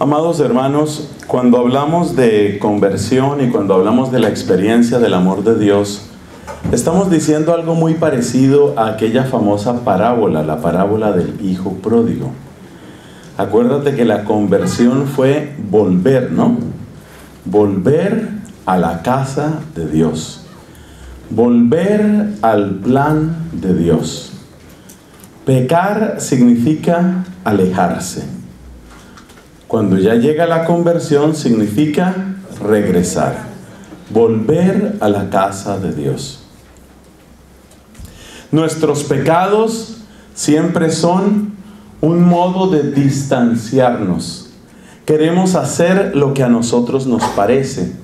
Amados hermanos, cuando hablamos de conversión y cuando hablamos de la experiencia del amor de Dios, estamos diciendo algo muy parecido a aquella famosa parábola, la parábola del hijo pródigo. Acuérdate que la conversión fue volver, ¿no? Volver a la casa de Dios. Volver al plan de Dios. Pecar significa alejarse. Cuando ya llega la conversión significa regresar, volver a la casa de Dios. Nuestros pecados siempre son un modo de distanciarnos. Queremos hacer lo que a nosotros nos parece.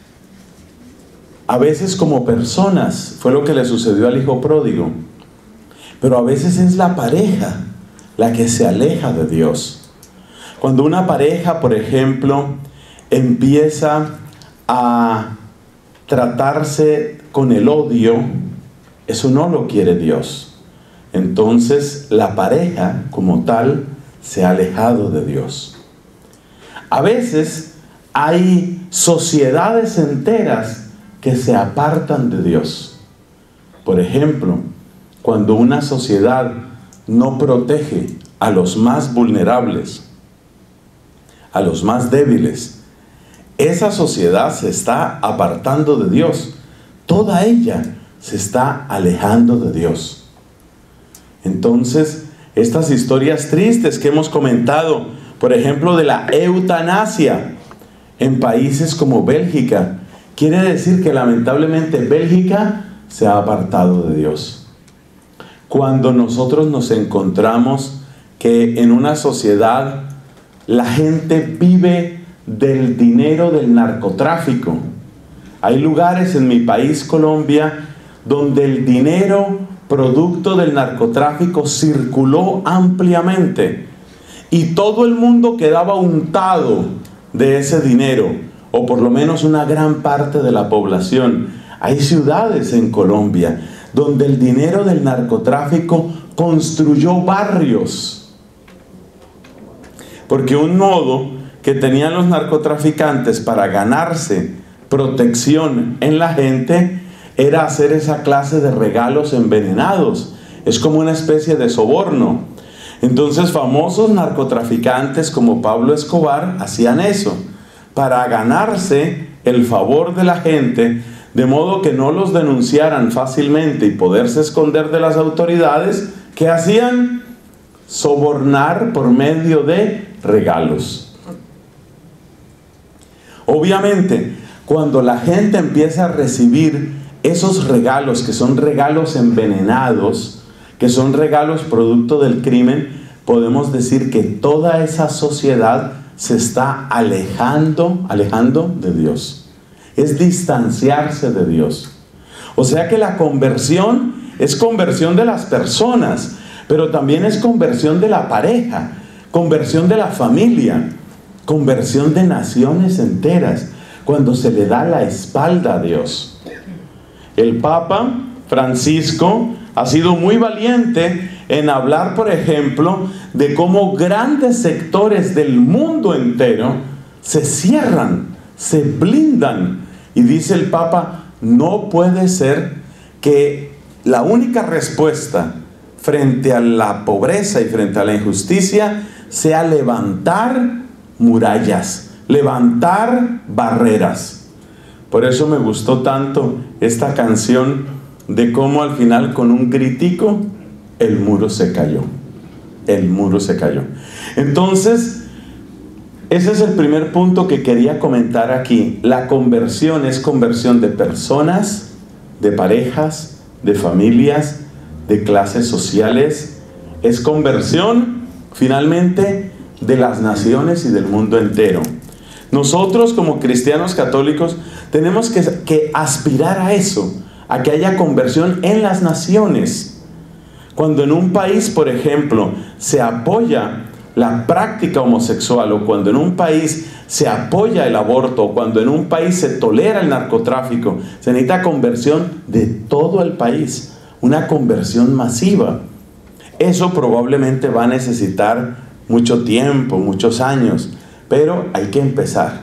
A veces como personas, fue lo que le sucedió al hijo pródigo, pero a veces es la pareja la que se aleja de Dios. Cuando una pareja, por ejemplo, empieza a tratarse con el odio, eso no lo quiere Dios. Entonces la pareja como tal se ha alejado de Dios. A veces hay sociedades enteras que se apartan de Dios. Por ejemplo, cuando una sociedad no protege a los más vulnerables, a los más débiles, esa sociedad se está apartando de Dios. Toda ella se está alejando de Dios. Entonces, estas historias tristes que hemos comentado, por ejemplo, de la eutanasia en países como Bélgica, quiere decir que lamentablemente Bélgica se ha apartado de Dios. Cuando nosotros nos encontramos que en una sociedad la gente vive del dinero del narcotráfico. Hay lugares en mi país, Colombia, donde el dinero producto del narcotráfico circuló ampliamente y todo el mundo quedaba untado de ese dinero, o por lo menos una gran parte de la población. Hay ciudades en Colombia donde el dinero del narcotráfico construyó barrios. Porque un modo que tenían los narcotraficantes para ganarse protección en la gente era hacer esa clase de regalos envenenados. Es como una especie de soborno. Entonces famosos narcotraficantes como Pablo Escobar hacían eso para ganarse el favor de la gente, de modo que no los denunciaran fácilmente y poderse esconder de las autoridades. ¿Qué hacían? Sobornar por medio de regalos. Obviamente, cuando la gente empieza a recibir esos regalos, que son regalos envenenados, que son regalos producto del crimen, podemos decir que toda esa sociedad se está alejando de Dios. Es distanciarse de Dios. O sea que la conversión es conversión de las personas, pero también es conversión de la pareja, conversión de la familia, conversión de naciones enteras, cuando se le da la espalda a Dios. El Papa Francisco ha sido muy valiente en hablar, por ejemplo, de cómo grandes sectores del mundo entero se cierran, se blindan. Y dice el Papa, no puede ser que la única respuesta frente a la pobreza y frente a la injusticia sea levantar murallas, levantar barreras. Por eso me gustó tanto esta canción de cómo al final con un gritico el muro se cayó. El muro se cayó. Entonces, ese es el primer punto que quería comentar aquí. La conversión es conversión de personas, de parejas, de familias, de clases sociales. Es conversión finalmente de las naciones y del mundo entero. Nosotros como cristianos católicos tenemos que aspirar a eso, a que haya conversión en las naciones. Cuando en un país, por ejemplo, se apoya la práctica homosexual, o cuando en un país se apoya el aborto, o cuando en un país se tolera el narcotráfico, se necesita conversión de todo el país, una conversión masiva. Eso probablemente va a necesitar mucho tiempo, muchos años, Pero hay que empezar.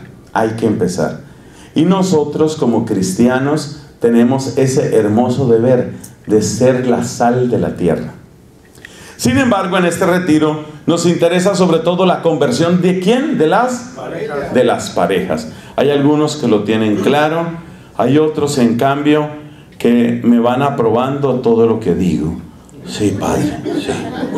Y nosotros como cristianos tenemos ese hermoso deber de ser la sal de la tierra. Sin embargo, en este retiro nos interesa sobre todo la conversión ¿de quién? De las parejas. Hay algunos que lo tienen claro, hay otros en cambio que me van aprobando todo lo que digo. Sí, padre, sí.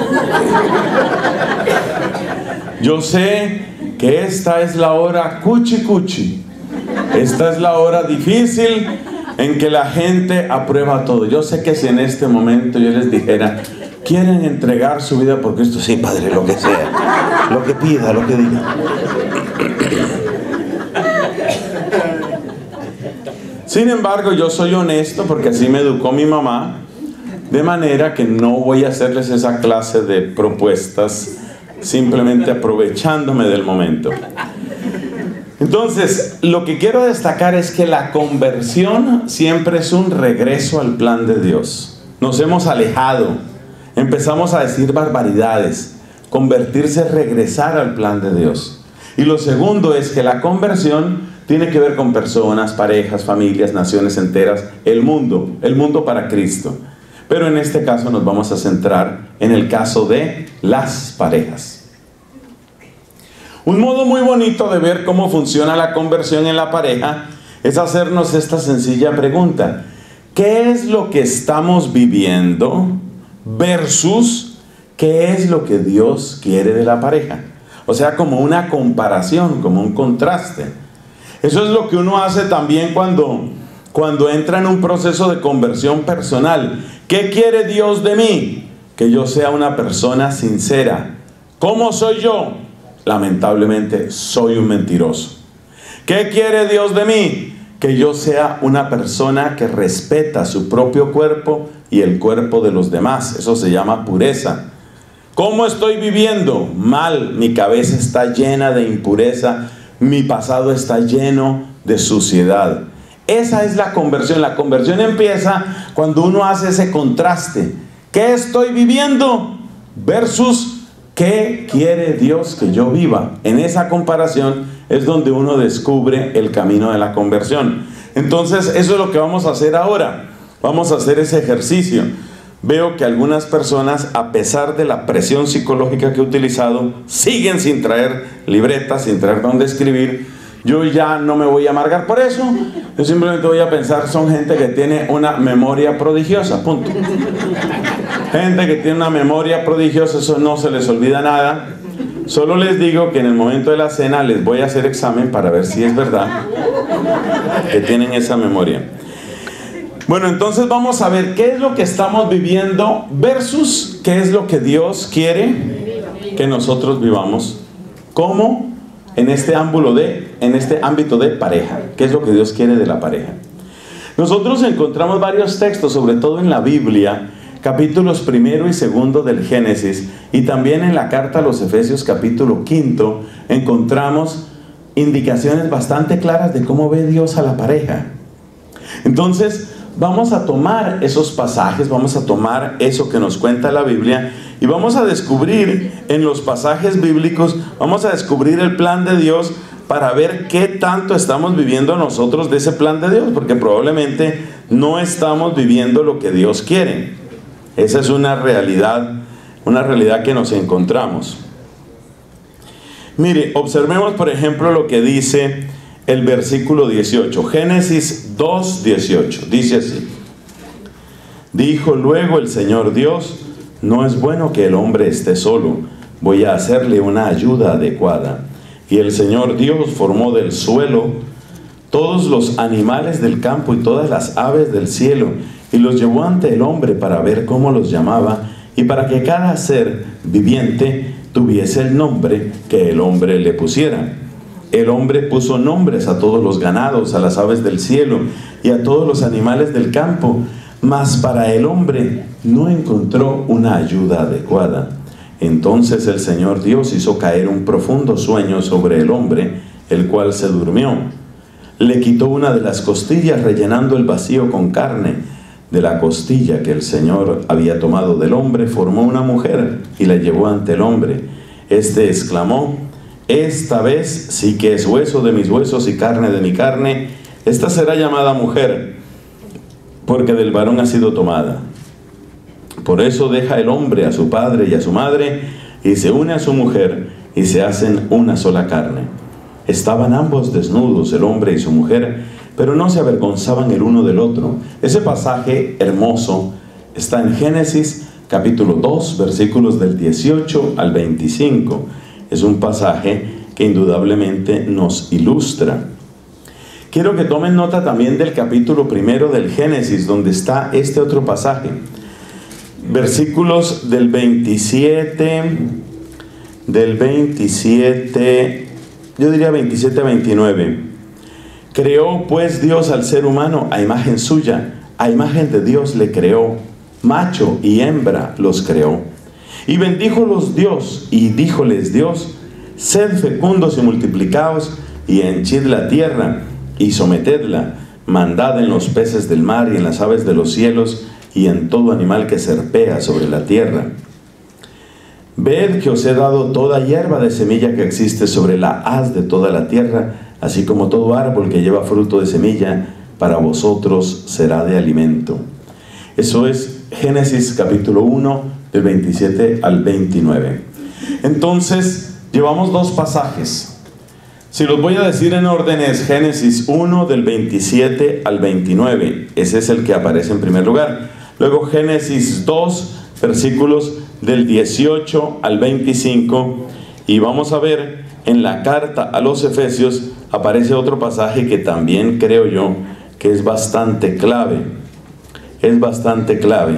Yo sé que esta es la hora cuchi. Esta es la hora difícil en que la gente aprueba todo. Yo sé que si en este momento yo les dijera, ¿quieren entregar su vida por Cristo? Sí, padre, lo que sea, lo que pida, lo que diga. Sin embargo, yo soy honesto porque así me educó mi mamá, de manera que no voy a hacerles esa clase de propuestas simplemente aprovechándome del momento. Entonces, lo que quiero destacar es que la conversión siempre es un regreso al plan de Dios. Nos hemos alejado, empezamos a decir barbaridades. Convertirse es regresar al plan de Dios. Y lo segundo es que la conversión tiene que ver con personas, parejas, familias, naciones enteras, el mundo para Cristo. Pero en este caso nos vamos a centrar en el caso de las parejas. Un modo muy bonito de ver cómo funciona la conversión en la pareja es hacernos esta sencilla pregunta: ¿qué es lo que estamos viviendo versus qué es lo que Dios quiere de la pareja? O sea, como una comparación, como un contraste. Eso es lo que uno hace también cuando entra en un proceso de conversión personal. ¿Qué quiere Dios de mí? Que yo sea una persona sincera. ¿Cómo soy yo? Lamentablemente soy un mentiroso. ¿Qué quiere Dios de mí? Que yo sea una persona que respeta su propio cuerpo y el cuerpo de los demás. Eso se llama pureza. ¿Cómo estoy viviendo? Mal. Mi cabeza está llena de impureza. Mi pasado está lleno de suciedad. Esa es la conversión. La conversión empieza cuando uno hace ese contraste. ¿Qué estoy viviendo? Versus ¿qué quiere Dios que yo viva? En esa comparación es donde uno descubre el camino de la conversión. Entonces, eso es lo que vamos a hacer ahora. Vamos a hacer ese ejercicio. Veo que algunas personas, a pesar de la presión psicológica que he utilizado, siguen sin traer libretas, sin traer dónde escribir. Yo ya no me voy a amargar por eso. Yo simplemente voy a pensar, son gente que tiene una memoria prodigiosa, punto. Gente que tiene una memoria prodigiosa, eso no se les olvida nada. Solo les digo que en el momento de la cena les voy a hacer examen para ver si es verdad que tienen esa memoria. Bueno, entonces vamos a ver qué es lo que estamos viviendo versus qué es lo que Dios quiere que nosotros vivamos. ¿Cómo? En este ámbito de pareja. ¿Qué es lo que Dios quiere de la pareja? Nosotros encontramos varios textos, sobre todo en la Biblia, capítulos 1 y 2 del Génesis, y también en la carta a los Efesios capítulo 5, encontramos indicaciones bastante claras de cómo ve Dios a la pareja. Entonces, vamos a tomar esos pasajes, vamos a tomar eso que nos cuenta la Biblia y vamos a descubrir en los pasajes bíblicos, vamos a descubrir el plan de Dios para ver qué tanto estamos viviendo nosotros de ese plan de Dios, porque probablemente no estamos viviendo lo que Dios quiere. Esa es una realidad que nos encontramos. Mire, observemos por ejemplo lo que dice el versículo 18, Génesis 2:18, dice así: dijo luego el Señor Dios, no es bueno que el hombre esté solo, voy a hacerle una ayuda adecuada. Y el Señor Dios formó del suelo todos los animales del campo y todas las aves del cielo, y los llevó ante el hombre para ver cómo los llamaba, y para que cada ser viviente tuviese el nombre que el hombre le pusiera. El hombre puso nombres a todos los ganados, a las aves del cielo y a todos los animales del campo, mas para el hombre no encontró una ayuda adecuada. Entonces el Señor Dios hizo caer un profundo sueño sobre el hombre, el cual se durmió. Le quitó una de las costillas, rellenando el vacío con carne. De la costilla que el Señor había tomado del hombre, formó una mujer y la llevó ante el hombre. Este exclamó: esta vez sí que es hueso de mis huesos y carne de mi carne. Esta será llamada mujer, porque del varón ha sido tomada. Por eso deja el hombre a su padre y a su madre, y se une a su mujer, y se hacen una sola carne. Estaban ambos desnudos, el hombre y su mujer, pero no se avergonzaban el uno del otro. Ese pasaje hermoso está en Génesis capítulo 2, versículos del 18 al 25. Es un pasaje que indudablemente nos ilustra. Quiero que tomen nota también del capítulo 1 del Génesis, donde está este otro pasaje. Versículos del 27, yo diría 27 a 29. Creó pues Dios al ser humano a imagen suya, a imagen de Dios le creó, macho y hembra los creó. Y bendíjolos Dios, y díjoles Dios: sed fecundos y multiplicaos, y henchid la tierra, y sometedla, mandad en los peces del mar, y en las aves de los cielos, y en todo animal que serpea sobre la tierra. Ved que os he dado toda hierba de semilla que existe sobre la haz de toda la tierra, así como todo árbol que lleva fruto de semilla, para vosotros será de alimento. Eso es Génesis capítulo 1, del 27 al 29. Entonces, llevamos dos pasajes. Si los voy a decir en orden, es Génesis 1, del 27 al 29. Ese es el que aparece en primer lugar. Luego Génesis 2, versículos del 18 al 25. Y vamos a ver, en la carta a los Efesios aparece otro pasaje que también creo yo que es bastante clave. Es bastante clave.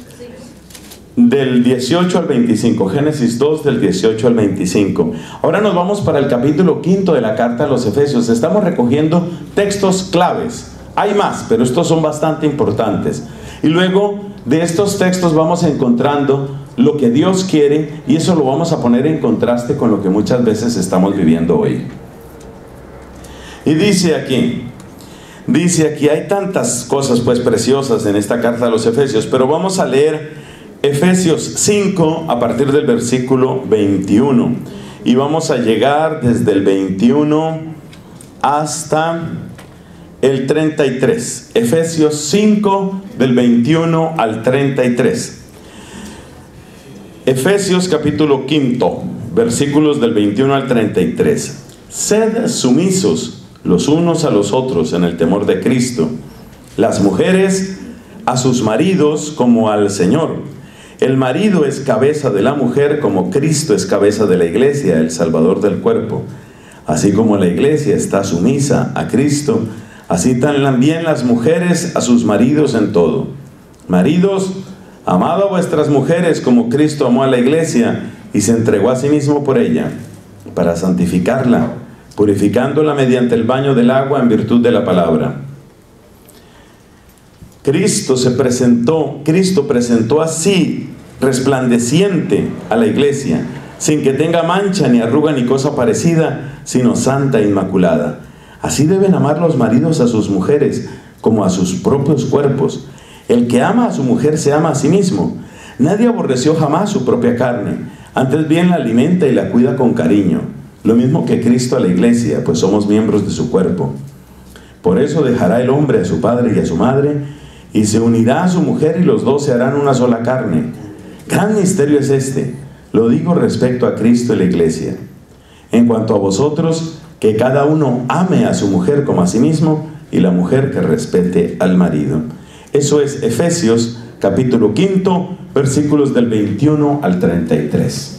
Del 18 al 25, Génesis 2, del 18 al 25. Ahora nos vamos para el capítulo 5 de la carta a los Efesios. Estamos recogiendo textos claves. Hay más, pero estos son bastante importantes. Y luego de estos textos vamos encontrando lo que Dios quiere, y eso lo vamos a poner en contraste con lo que muchas veces estamos viviendo hoy. Y dice aquí, hay tantas cosas pues preciosas en esta carta a los Efesios, pero vamos a leer Efesios 5 a partir del versículo 21. Y vamos a llegar desde el 21 hasta el 33. Efesios 5 del 21 al 33. Efesios capítulo 5, versículos del 21 al 33. Sed sumisos los unos a los otros en el temor de Cristo. Las mujeres a sus maridos como al Señor. El marido es cabeza de la mujer, como Cristo es cabeza de la iglesia, el Salvador del cuerpo. Así como la iglesia está sumisa a Cristo, así también las mujeres a sus maridos en todo. Maridos, amad a vuestras mujeres como Cristo amó a la iglesia y se entregó a sí mismo por ella, para santificarla, purificándola mediante el baño del agua en virtud de la palabra. Cristo presentó así resplandeciente a la iglesia, sin que tenga mancha ni arruga ni cosa parecida, sino santa e inmaculada. Así deben amar los maridos a sus mujeres como a sus propios cuerpos. El que ama a su mujer se ama a sí mismo. Nadie aborreció jamás su propia carne, antes bien la alimenta y la cuida con cariño, lo mismo que Cristo a la iglesia, pues somos miembros de su cuerpo. Por eso dejará el hombre a su padre y a su madre, y se unirá a su mujer, y los dos se harán una sola carne. Gran misterio es este. Lo digo respecto a Cristo y la iglesia. En cuanto a vosotros, que cada uno ame a su mujer como a sí mismo, y la mujer que respete al marido. Eso es Efesios capítulo 5, versículos del 21 al 33.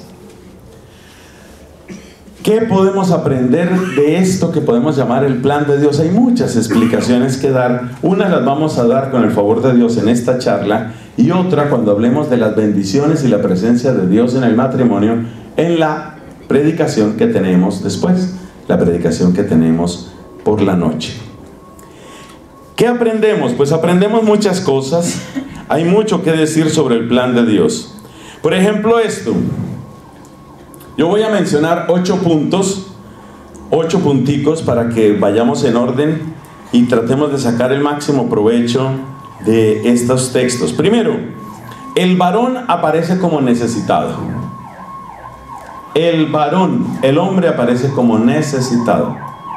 ¿Qué podemos aprender de esto que podemos llamar el plan de Dios? Hay muchas explicaciones que dar. Una las vamos a dar con el favor de Dios en esta charla, y otra cuando hablemos de las bendiciones y la presencia de Dios en el matrimonio en la predicación que tenemos después, la predicación que tenemos por la noche. ¿Qué aprendemos? Pues aprendemos muchas cosas. Hay mucho que decir sobre el plan de Dios. Por ejemplo, esto. Yo voy a mencionar 8 puntos, 8 punticos para que vayamos en orden y tratemos de sacar el máximo provecho de estos textos. Primero, el varón aparece como necesitado. el varón, el hombre, aparece como necesitado.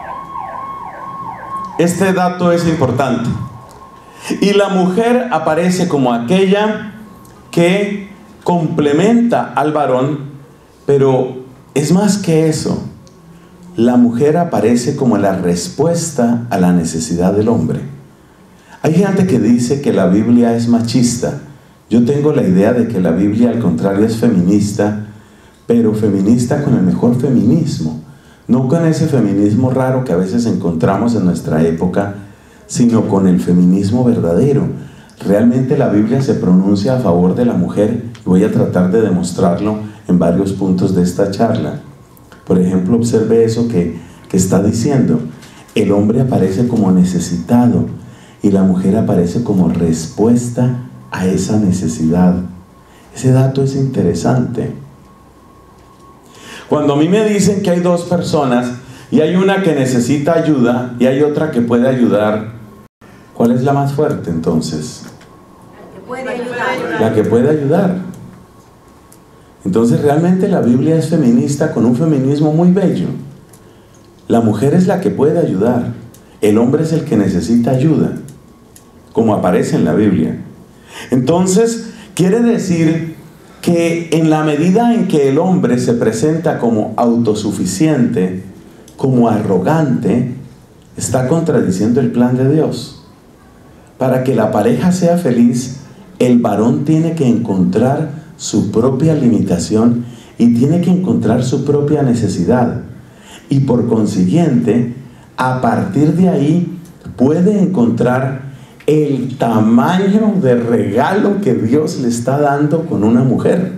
Este dato es importante. Y la mujer aparece como aquella que complementa al varón, pero es más que eso. La mujer aparece como la respuesta a la necesidad del hombre. Hay gente que dice que la Biblia es machista. Yo tengo la idea de que la Biblia al contrario es feminista, pero feminista con el mejor feminismo. No con ese feminismo raro que a veces encontramos en nuestra época, sino con el feminismo verdadero. Realmente la Biblia se pronuncia a favor de la mujer y voy a tratar de demostrarlo en varios puntos de esta charla. Por ejemplo, observe eso que está diciendo. El hombre aparece como necesitado y la mujer aparece como respuesta a esa necesidad. Ese dato es interesante. Cuando a mí me dicen que hay dos personas y hay una que necesita ayuda y hay otra que puede ayudar, ¿cuál es la más fuerte entonces? La que puede ayudar. Entonces realmente la Biblia es feminista con un feminismo muy bello. La mujer es la que puede ayudar. El hombre es el que necesita ayuda, como aparece en la Biblia. Entonces quiere decir que en la medida en que el hombre se presenta como autosuficiente, como arrogante, está contradiciendo el plan de Dios. Para que la pareja sea feliz, el varón tiene que encontrar su propia limitación y tiene que encontrar su propia necesidad. Y por consiguiente, a partir de ahí, puede encontrar el tamaño de regalo que Dios le está dando con una mujer.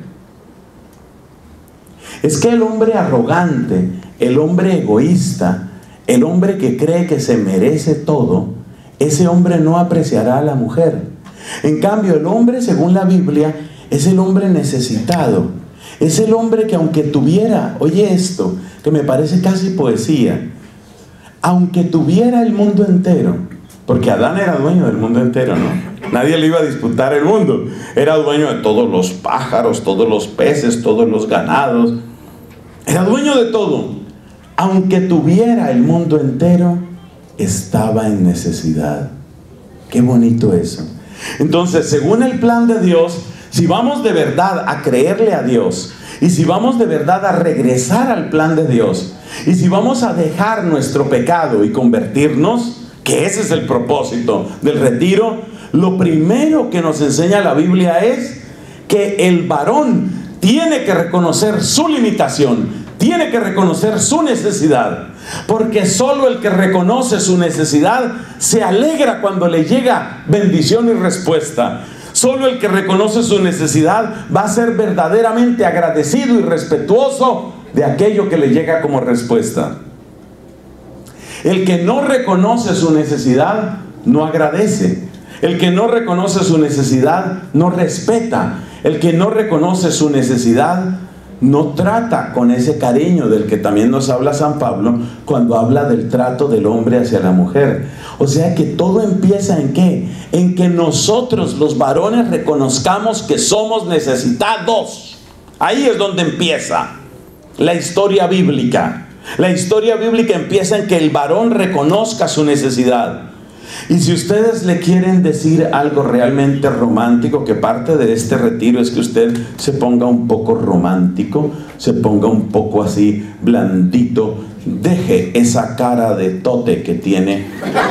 Es que el hombre arrogante, el hombre egoísta, el hombre que cree que se merece todo, ese hombre no apreciará a la mujer. En cambio, el hombre, según la Biblia, es el hombre necesitado. Es el hombre que aunque tuviera, oye esto, que me parece casi poesía, aunque tuviera el mundo entero, porque Adán era dueño del mundo entero, ¿no? Nadie le iba a disputar el mundo. Era dueño de todos los pájaros, todos los peces, todos los ganados. Era dueño de todo. Aunque tuviera el mundo entero, estaba en necesidad. Qué bonito eso. Entonces, según el plan de Dios, si vamos de verdad a creerle a Dios, y si vamos de verdad a regresar al plan de Dios, y si vamos a dejar nuestro pecado y convertirnos, que ese es el propósito del retiro, lo primero que nos enseña la Biblia es que el varón tiene que reconocer su limitación, tiene que reconocer su necesidad, porque solo el que reconoce su necesidad se alegra cuando le llega bendición y respuesta. Solo el que reconoce su necesidad va a ser verdaderamente agradecido y respetuoso de aquello que le llega como respuesta. El que no reconoce su necesidad no agradece. El que no reconoce su necesidad no respeta. El que no reconoce su necesidad no trata con ese cariño del que también nos habla San Pablo cuando habla del trato del hombre hacia la mujer. O sea que todo empieza ¿en qué? En que nosotros los varones reconozcamos que somos necesitados. Ahí es donde empieza la historia bíblica. La historia bíblica empieza en que el varón reconozca su necesidad. Y si ustedes le quieren decir algo realmente romántico, que parte de este retiro es que usted se ponga un poco romántico, se ponga un poco así blandito, deje esa cara de tote que tiene.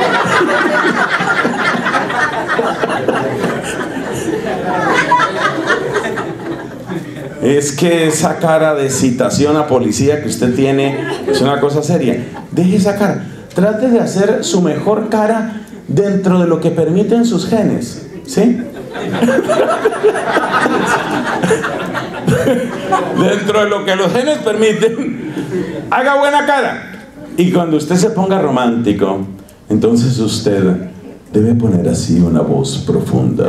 Es que esa cara de citación a policía que usted tiene es una cosa seria. Deje esa cara. Trate de hacer su mejor cara dentro de lo que permiten sus genes. ¿Sí? Dentro de lo que los genes permiten, haga buena cara. Y cuando usted se ponga romántico, entonces usted debe poner así una voz profunda.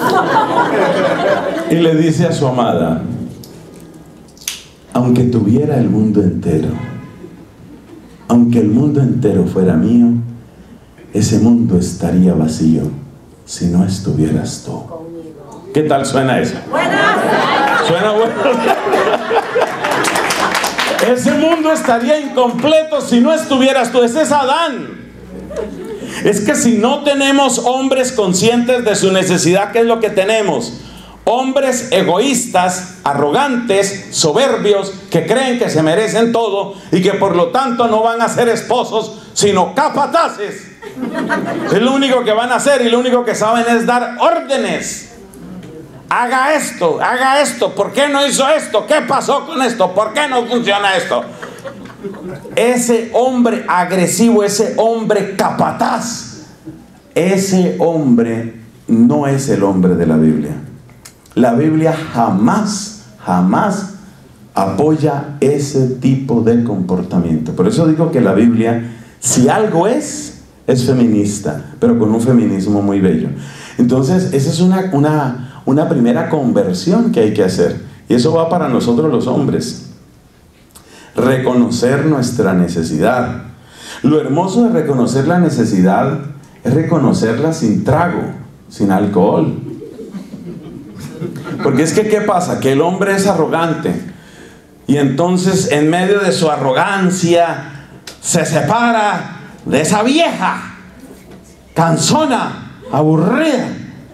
Y le dice a su amada: aunque tuviera el mundo entero, aunque el mundo entero fuera mío, ese mundo estaría vacío si no estuvieras tú. ¿Qué tal suena eso? ¿Suena bueno? Ese mundo estaría incompleto si no estuvieras tú. Ese es Adán. Es que si no tenemos hombres conscientes de su necesidad, ¿qué es lo que tenemos? Hombres egoístas, arrogantes, soberbios, que creen que se merecen todo y que por lo tanto no van a ser esposos, sino capataces. Es lo único que van a hacer y lo único que saben es dar órdenes. Haga esto, ¿por qué no hizo esto? ¿Qué pasó con esto? ¿Por qué no funciona esto? Ese hombre agresivo, ese hombre capataz, ese hombre no es el hombre de la Biblia. La Biblia jamás apoya ese tipo de comportamiento. Por eso digo que la Biblia, si algo es feminista, pero con un feminismo muy bello. Entonces, esa es una primera conversión que hay que hacer. Y eso va para nosotros los hombres. Reconocer nuestra necesidad. Lo hermoso de reconocer la necesidad es reconocerla sin trago, sin alcohol. Porque es que, ¿qué pasa? Que el hombre es arrogante. Y entonces, en medio de su arrogancia, se separa de esa vieja, cansona, aburrida.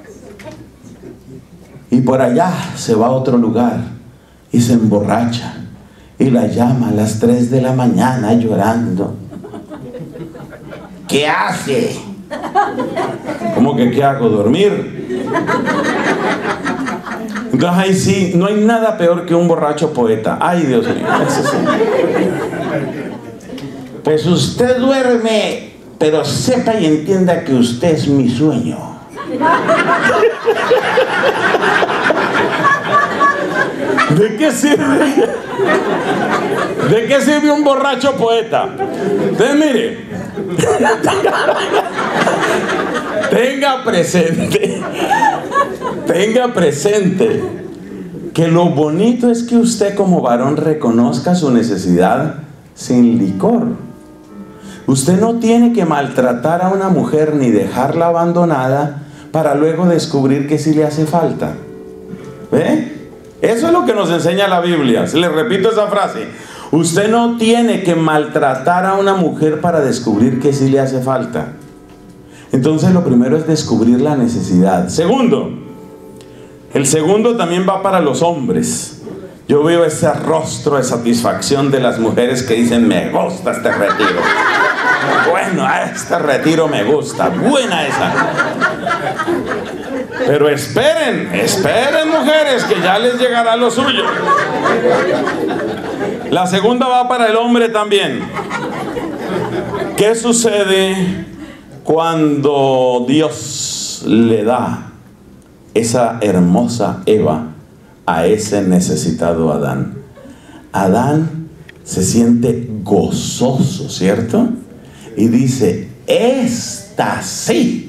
Y por allá se va a otro lugar y se emborracha. Y la llama a las 3 de la mañana llorando. ¿Qué hace? ¿Cómo que qué hago? ¿Dormir? Entonces ahí sí, no hay nada peor que un borracho poeta. Ay, Dios mío, eso sí. Pues usted duerme, pero sepa y entienda que usted es mi sueño. ¿De qué sirve? ¿De qué sirve un borracho poeta? Entonces mire, tenga presente que lo bonito es que usted como varón reconozca su necesidad sin licor. Usted no tiene que maltratar a una mujer ni dejarla abandonada para luego descubrir que sí le hace falta. ¿Ve? Eso es lo que nos enseña la Biblia. Si le repito esa frase, usted no tiene que maltratar a una mujer para descubrir que sí le hace falta. Entonces lo primero es descubrir la necesidad. Segundo, el segundo también va para los hombres. Yo veo ese rostro de satisfacción de las mujeres que dicen: me gusta este retiro. Bueno, este retiro me gusta. Buena esa. Pero esperen mujeres, que ya les llegará lo suyo. La segunda va para el hombre también. ¿Qué sucede cuando Dios le da esa hermosa Eva a ese necesitado Adán? Adán se siente gozoso, ¿cierto? Y dice: esta sí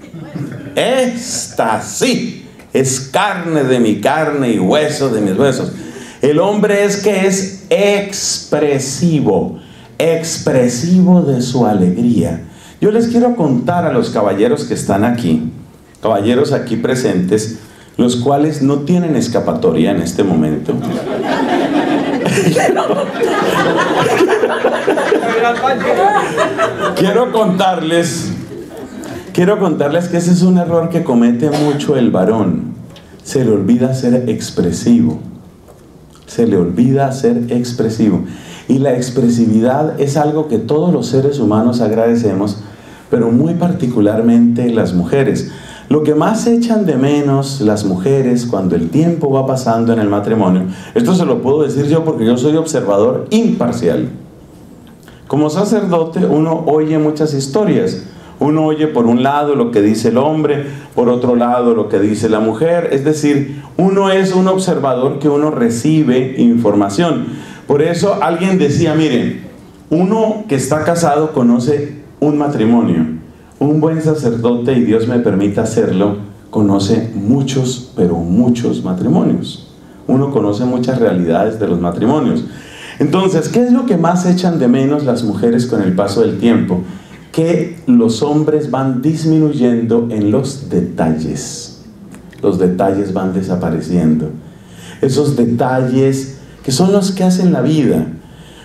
es carne de mi carne y hueso de mis huesos. El hombre es expresivo de su alegría. Yo les quiero contar a los caballeros que están aquí, caballeros aquí presentes, los cuales no tienen escapatoria en este momento. Quiero contarles que ese es un error que comete mucho el varón. Se le olvida ser expresivo. Y la expresividad es algo que todos los seres humanos agradecemos, pero muy particularmente las mujeres. Lo que más echan de menos las mujeres cuando el tiempo va pasando en el matrimonio, esto se lo puedo decir yo porque yo soy observador imparcial. Como sacerdote uno oye muchas historias. Uno oye por un lado lo que dice el hombre, por otro lado lo que dice la mujer. Es decir, uno es un observador que uno recibe información. Por eso alguien decía: miren, uno que está casado conoce un matrimonio. Un buen sacerdote, y Dios me permita hacerlo, conoce muchos, pero muchos matrimonios. Uno conoce muchas realidades de los matrimonios. Entonces, ¿qué es lo que más echan de menos las mujeres con el paso del tiempo? Que los hombres van disminuyendo en los detalles. Los detalles van desapareciendo. Esos detalles que son los que hacen la vida.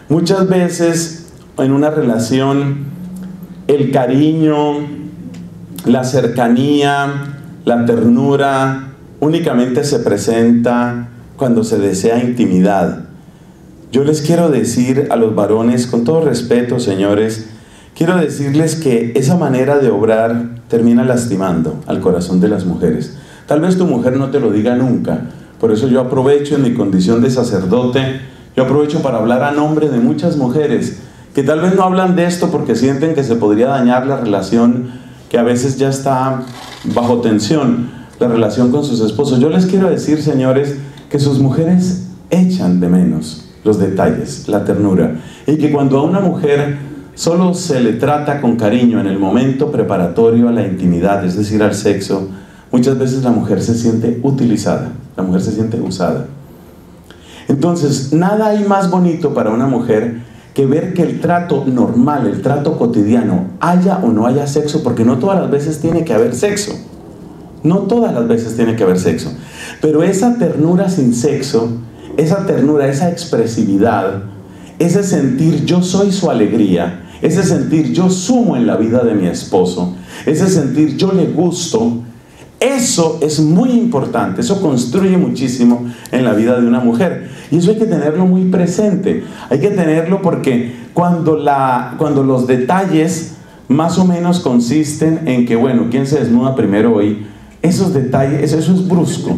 Muchas veces en una relación el cariño, la cercanía, la ternura únicamente se presenta cuando se desea intimidad. Yo les quiero decir a los varones, con todo respeto, señores, quiero decirles que esa manera de obrar termina lastimando al corazón de las mujeres. Tal vez tu mujer no te lo diga nunca, por eso yo aprovecho en mi condición de sacerdote, yo aprovecho para hablar a nombre de muchas mujeres que tal vez no hablan de esto porque sienten que se podría dañar la relación que a veces ya está bajo tensión, la relación con sus esposos. Yo les quiero decir, señores, que sus mujeres echan de menos los detalles, la ternura, y que cuando a una mujer solo se le trata con cariño en el momento preparatorio a la intimidad, es decir, al sexo, muchas veces la mujer se siente utilizada, la mujer se siente usada. Entonces, nada hay más bonito para una mujer que ver que el trato normal, el trato cotidiano, haya o no haya sexo, porque no todas las veces tiene que haber sexo. No todas las veces tiene que haber sexo. Pero esa ternura sin sexo, esa ternura, esa expresividad, ese sentir yo soy su alegría, ese sentir yo sumo en la vida de mi esposo, ese sentir yo le gusto, eso es muy importante, eso construye muchísimo en la vida de una mujer. Y eso hay que tenerlo muy presente, hay que tenerlo porque cuando los detalles más o menos consisten en que, bueno, ¿quién se desnuda primero hoy? Esos detalles, eso es brusco,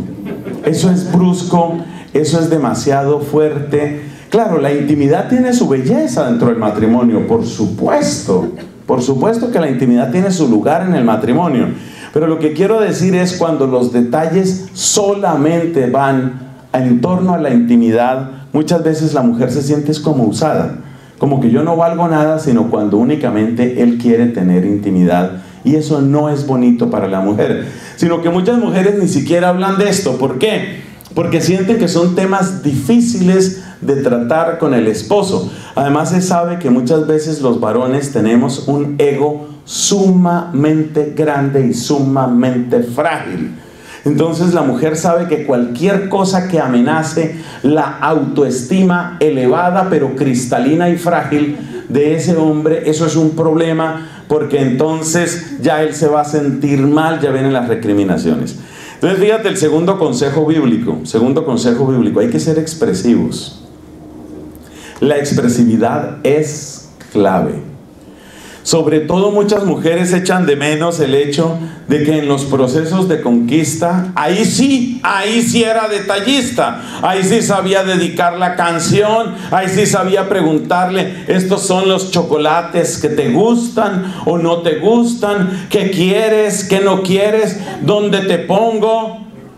eso es demasiado fuerte. Claro, la intimidad tiene su belleza dentro del matrimonio, por supuesto que la intimidad tiene su lugar en el matrimonio. Pero lo que quiero decir es cuando los detalles solamente van en torno a la intimidad, muchas veces la mujer se siente como usada, como que yo no valgo nada, sino cuando únicamente él quiere tener intimidad. Y eso no es bonito para la mujer, sino que muchas mujeres ni siquiera hablan de esto. ¿Por qué? Porque sienten que son temas difíciles de tratar con el esposo. Además se sabe que muchas veces los varones tenemos un ego sumamente grande y sumamente frágil. Entonces la mujer sabe que cualquier cosa que amenace la autoestima elevada pero cristalina y frágil de ese hombre, eso es un problema, porque entonces ya él se va a sentir mal, ya vienen las recriminaciones. Entonces fíjate el segundo consejo bíblico, hay que ser expresivos. La expresividad es clave. Sobre todo muchas mujeres echan de menos el hecho de que en los procesos de conquista, ahí sí era detallista, ahí sí sabía dedicar la canción, ahí sí sabía preguntarle, estos son los chocolates que te gustan o no te gustan, qué quieres, qué no quieres, dónde te pongo.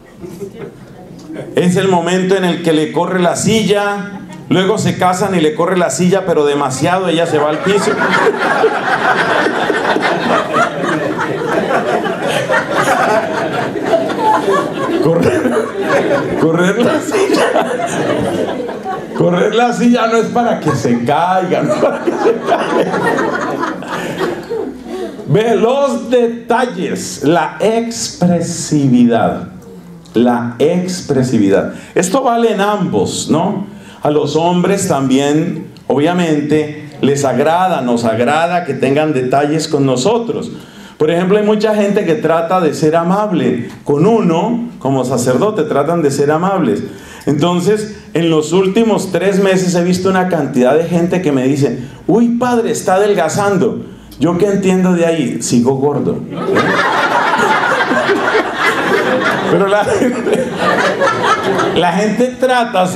Es el momento en el que le corre la silla. Luego se casan y le corre la silla, pero demasiado, ella se va al piso. Correr la silla no es para que se caiga, no es para que se caiga. Ve los detalles, la expresividad. Esto vale en ambos, ¿no? A los hombres también, obviamente, nos agrada que tengan detalles con nosotros. Por ejemplo, hay mucha gente que trata de ser amable. Con uno, como sacerdote, tratan de ser amables. Entonces, en los últimos 3 meses he visto una cantidad de gente que me dice, uy, padre, está adelgazando. ¿Yo qué entiendo de ahí? Sigo gordo. Pero la gente trata así,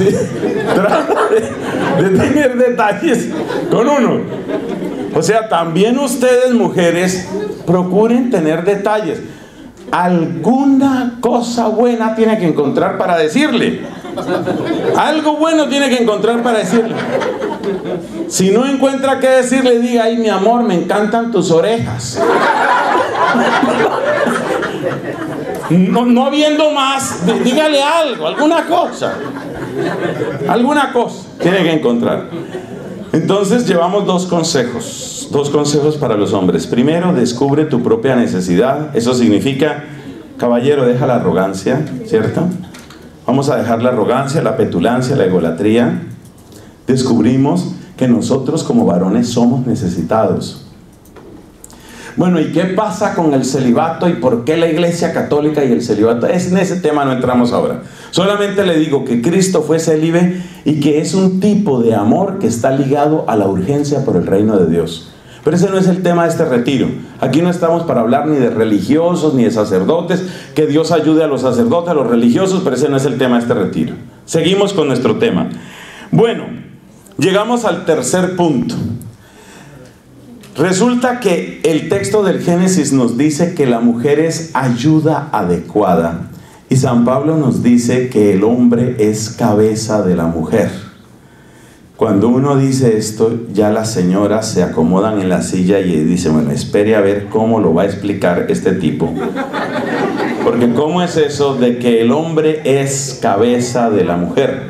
de tener detalles con uno. O sea, también ustedes, mujeres, procuren tener detalles. Alguna cosa buena tiene que encontrar para decirle. Algo bueno tiene que encontrar para decirle. Si no encuentra qué decirle, diga, ay, mi amor, me encantan tus orejas. No habiendo más, dígale algo, alguna cosa tiene que encontrar. Entonces llevamos 2 consejos para los hombres. Primero, descubre tu propia necesidad. Eso significa, caballero, deja la arrogancia, ¿cierto? Vamos a dejar la arrogancia, la petulancia, la egolatría. Descubrimos que nosotros como varones somos necesitados. Bueno, ¿y qué pasa con el celibato y por qué la Iglesia Católica y el celibato? En ese tema no entramos ahora. Solamente le digo que Cristo fue célibe y que es un tipo de amor que está ligado a la urgencia por el reino de Dios. Pero ese no es el tema de este retiro. Aquí no estamos para hablar ni de religiosos ni de sacerdotes. Que Dios ayude a los sacerdotes, a los religiosos, pero ese no es el tema de este retiro. Seguimos con nuestro tema. Bueno, llegamos al tercer punto. Resulta que el texto del Génesis nos dice que la mujer es ayuda adecuada. Y San Pablo nos dice que el hombre es cabeza de la mujer. Cuando uno dice esto, ya las señoras se acomodan en la silla y dicen, bueno, espere a ver cómo lo va a explicar este tipo. Porque ¿cómo es eso de que el hombre es cabeza de la mujer?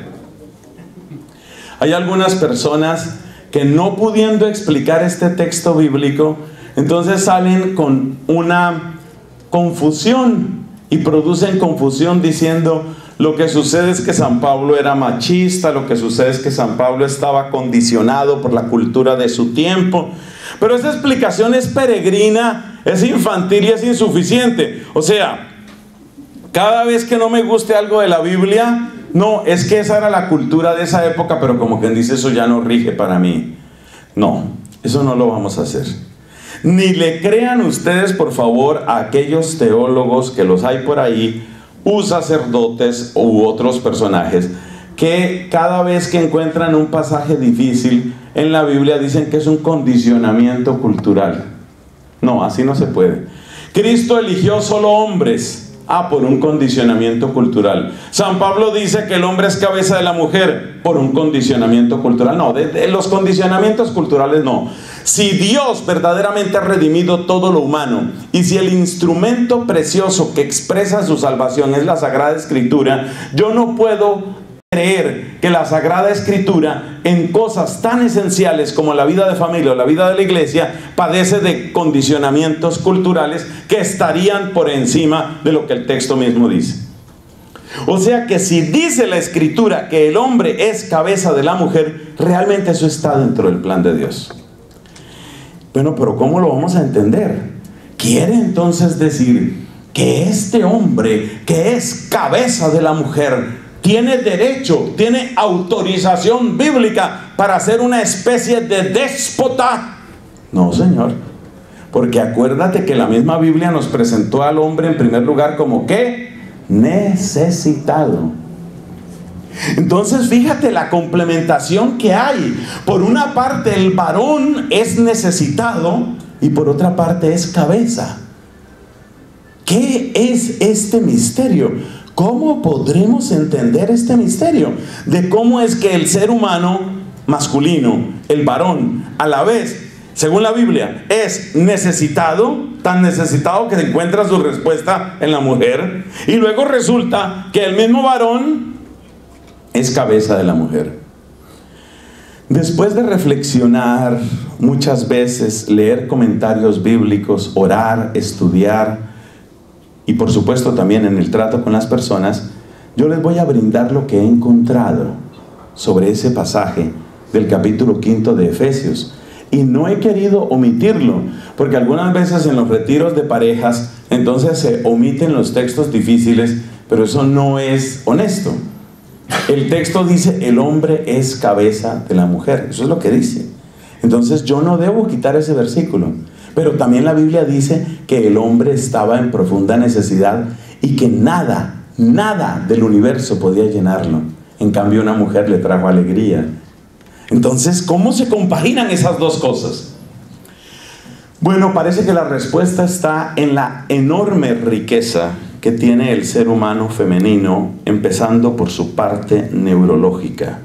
Hay algunas personas que no pudiendo explicar este texto bíblico, entonces salen con una confusión y producen confusión diciendo, lo que sucede es que San Pablo era machista, lo que sucede es que San Pablo estaba condicionado por la cultura de su tiempo. Pero esa explicación es peregrina, es infantil y es insuficiente. O sea, cada vez que no me guste algo de la Biblia, no, es que esa era la cultura de esa época, pero como quien dice, eso ya no rige para mí. No, eso no lo vamos a hacer. Ni le crean ustedes, por favor, a aquellos teólogos que los hay por ahí, sacerdotes u otros personajes, que cada vez que encuentran un pasaje difícil en la Biblia dicen que es un condicionamiento cultural. No, así no se puede. Cristo eligió solo hombres. Por un condicionamiento cultural. San Pablo dice que el hombre es cabeza de la mujer por un condicionamiento cultural. No, de los condicionamientos culturales no. Si Dios verdaderamente ha redimido todo lo humano y si el instrumento precioso que expresa su salvación es la Sagrada Escritura, yo no puedo creer que la Sagrada Escritura en cosas tan esenciales como la vida de familia o la vida de la iglesia padece de condicionamientos culturales que estarían por encima de lo que el texto mismo dice. O sea que si dice la Escritura que el hombre es cabeza de la mujer, realmente eso está dentro del plan de Dios. Bueno, pero ¿cómo lo vamos a entender? ¿Quiere entonces decir que este hombre que es cabeza de la mujer tiene derecho, tiene autorización bíblica para ser una especie de déspota? No, señor. Porque acuérdate que la misma Biblia nos presentó al hombre en primer lugar como ¿qué? Necesitado. Entonces fíjate la complementación que hay. Por una parte el varón es necesitado y por otra parte es cabeza. ¿Qué es este misterio? ¿Cómo podremos entender este misterio? De cómo es que el ser humano masculino, el varón, a la vez, según la Biblia, es necesitado, tan necesitado que se encuentra su respuesta en la mujer, y luego resulta que el mismo varón es cabeza de la mujer. Después de reflexionar muchas veces, leer comentarios bíblicos, orar, estudiar, y por supuesto también en el trato con las personas, yo les voy a brindar lo que he encontrado sobre ese pasaje del capítulo 5 de Efesios. Y no he querido omitirlo, porque algunas veces en los retiros de parejas, entonces se omiten los textos difíciles, pero eso no es honesto. El texto dice, el hombre es cabeza de la mujer. Eso es lo que dice. Entonces yo no debo quitar ese versículo. Pero también la Biblia dice que el hombre estaba en profunda necesidad y que nada del universo podía llenarlo. En cambio, una mujer le trajo alegría. Entonces, ¿cómo se compaginan esas dos cosas? Bueno, parece que la respuesta está en la enorme riqueza que tiene el ser humano femenino, empezando por su parte neurológica.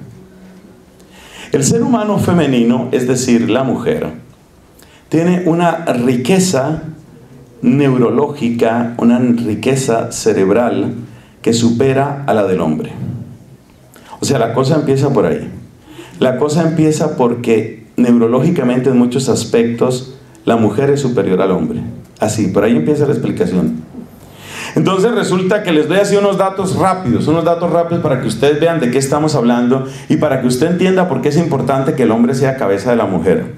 El ser humano femenino, es decir, la mujer, tiene una riqueza neurológica, una riqueza cerebral que supera a la del hombre. O sea, la cosa empieza por ahí. La cosa empieza porque neurológicamente en muchos aspectos la mujer es superior al hombre. Así, por ahí empieza la explicación. Entonces resulta que les doy así unos datos rápidos para que ustedes vean de qué estamos hablando y para que usted entienda por qué es importante que el hombre sea cabeza de la mujer.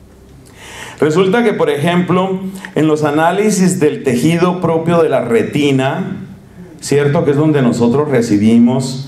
Resulta que, por ejemplo, en los análisis del tejido propio de la retina, ¿cierto? Que es donde nosotros recibimos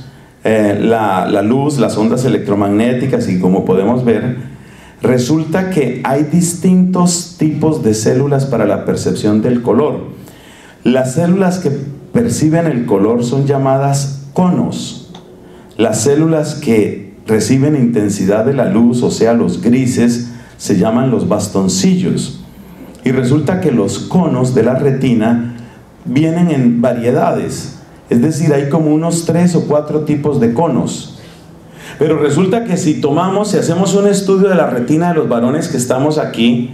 la luz, las ondas electromagnéticas, y como podemos ver, resulta que hay distintos tipos de células para la percepción del color. Las células que perciben el color son llamadas conos. Las células que reciben intensidad de la luz, o sea, los grises, se llaman los bastoncillos. Y resulta que los conos de la retina vienen en variedades. Es decir, hay como unos 3 o 4 tipos de conos. Pero resulta que si hacemos un estudio de la retina de los varones que estamos aquí,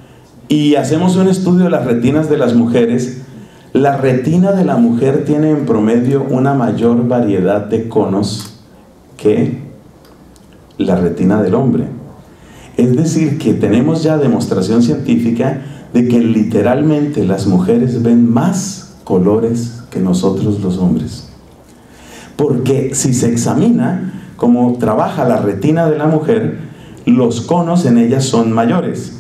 y hacemos un estudio de las retinas de las mujeres, la retina de la mujer tiene en promedio una mayor variedad de conos que la retina del hombre. Es decir, que tenemos ya demostración científica de que literalmente las mujeres ven más colores que nosotros los hombres. Porque si se examina cómo trabaja la retina de la mujer, los conos en ella son mayores.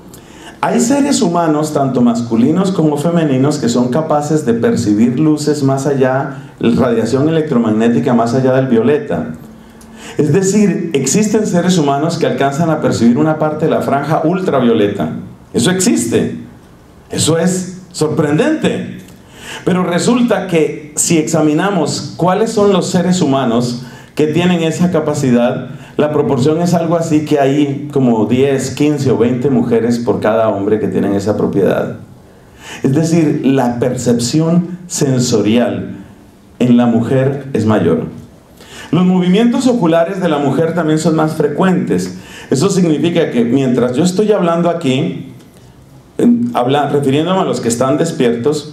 Hay seres humanos, tanto masculinos como femeninos, que son capaces de percibir luces más allá, radiación electromagnética más allá del violeta. Es decir, existen seres humanos que alcanzan a percibir una parte de la franja ultravioleta. Eso existe. Eso es sorprendente. Pero resulta que si examinamos cuáles son los seres humanos que tienen esa capacidad, la proporción es algo así, que hay como 10, 15 o 20 mujeres por cada hombre que tienen esa propiedad. Es decir, la percepción sensorial en la mujer es mayor. Los movimientos oculares de la mujer también son más frecuentes. Eso significa que mientras yo estoy hablando aquí, refiriéndome a los que están despiertos,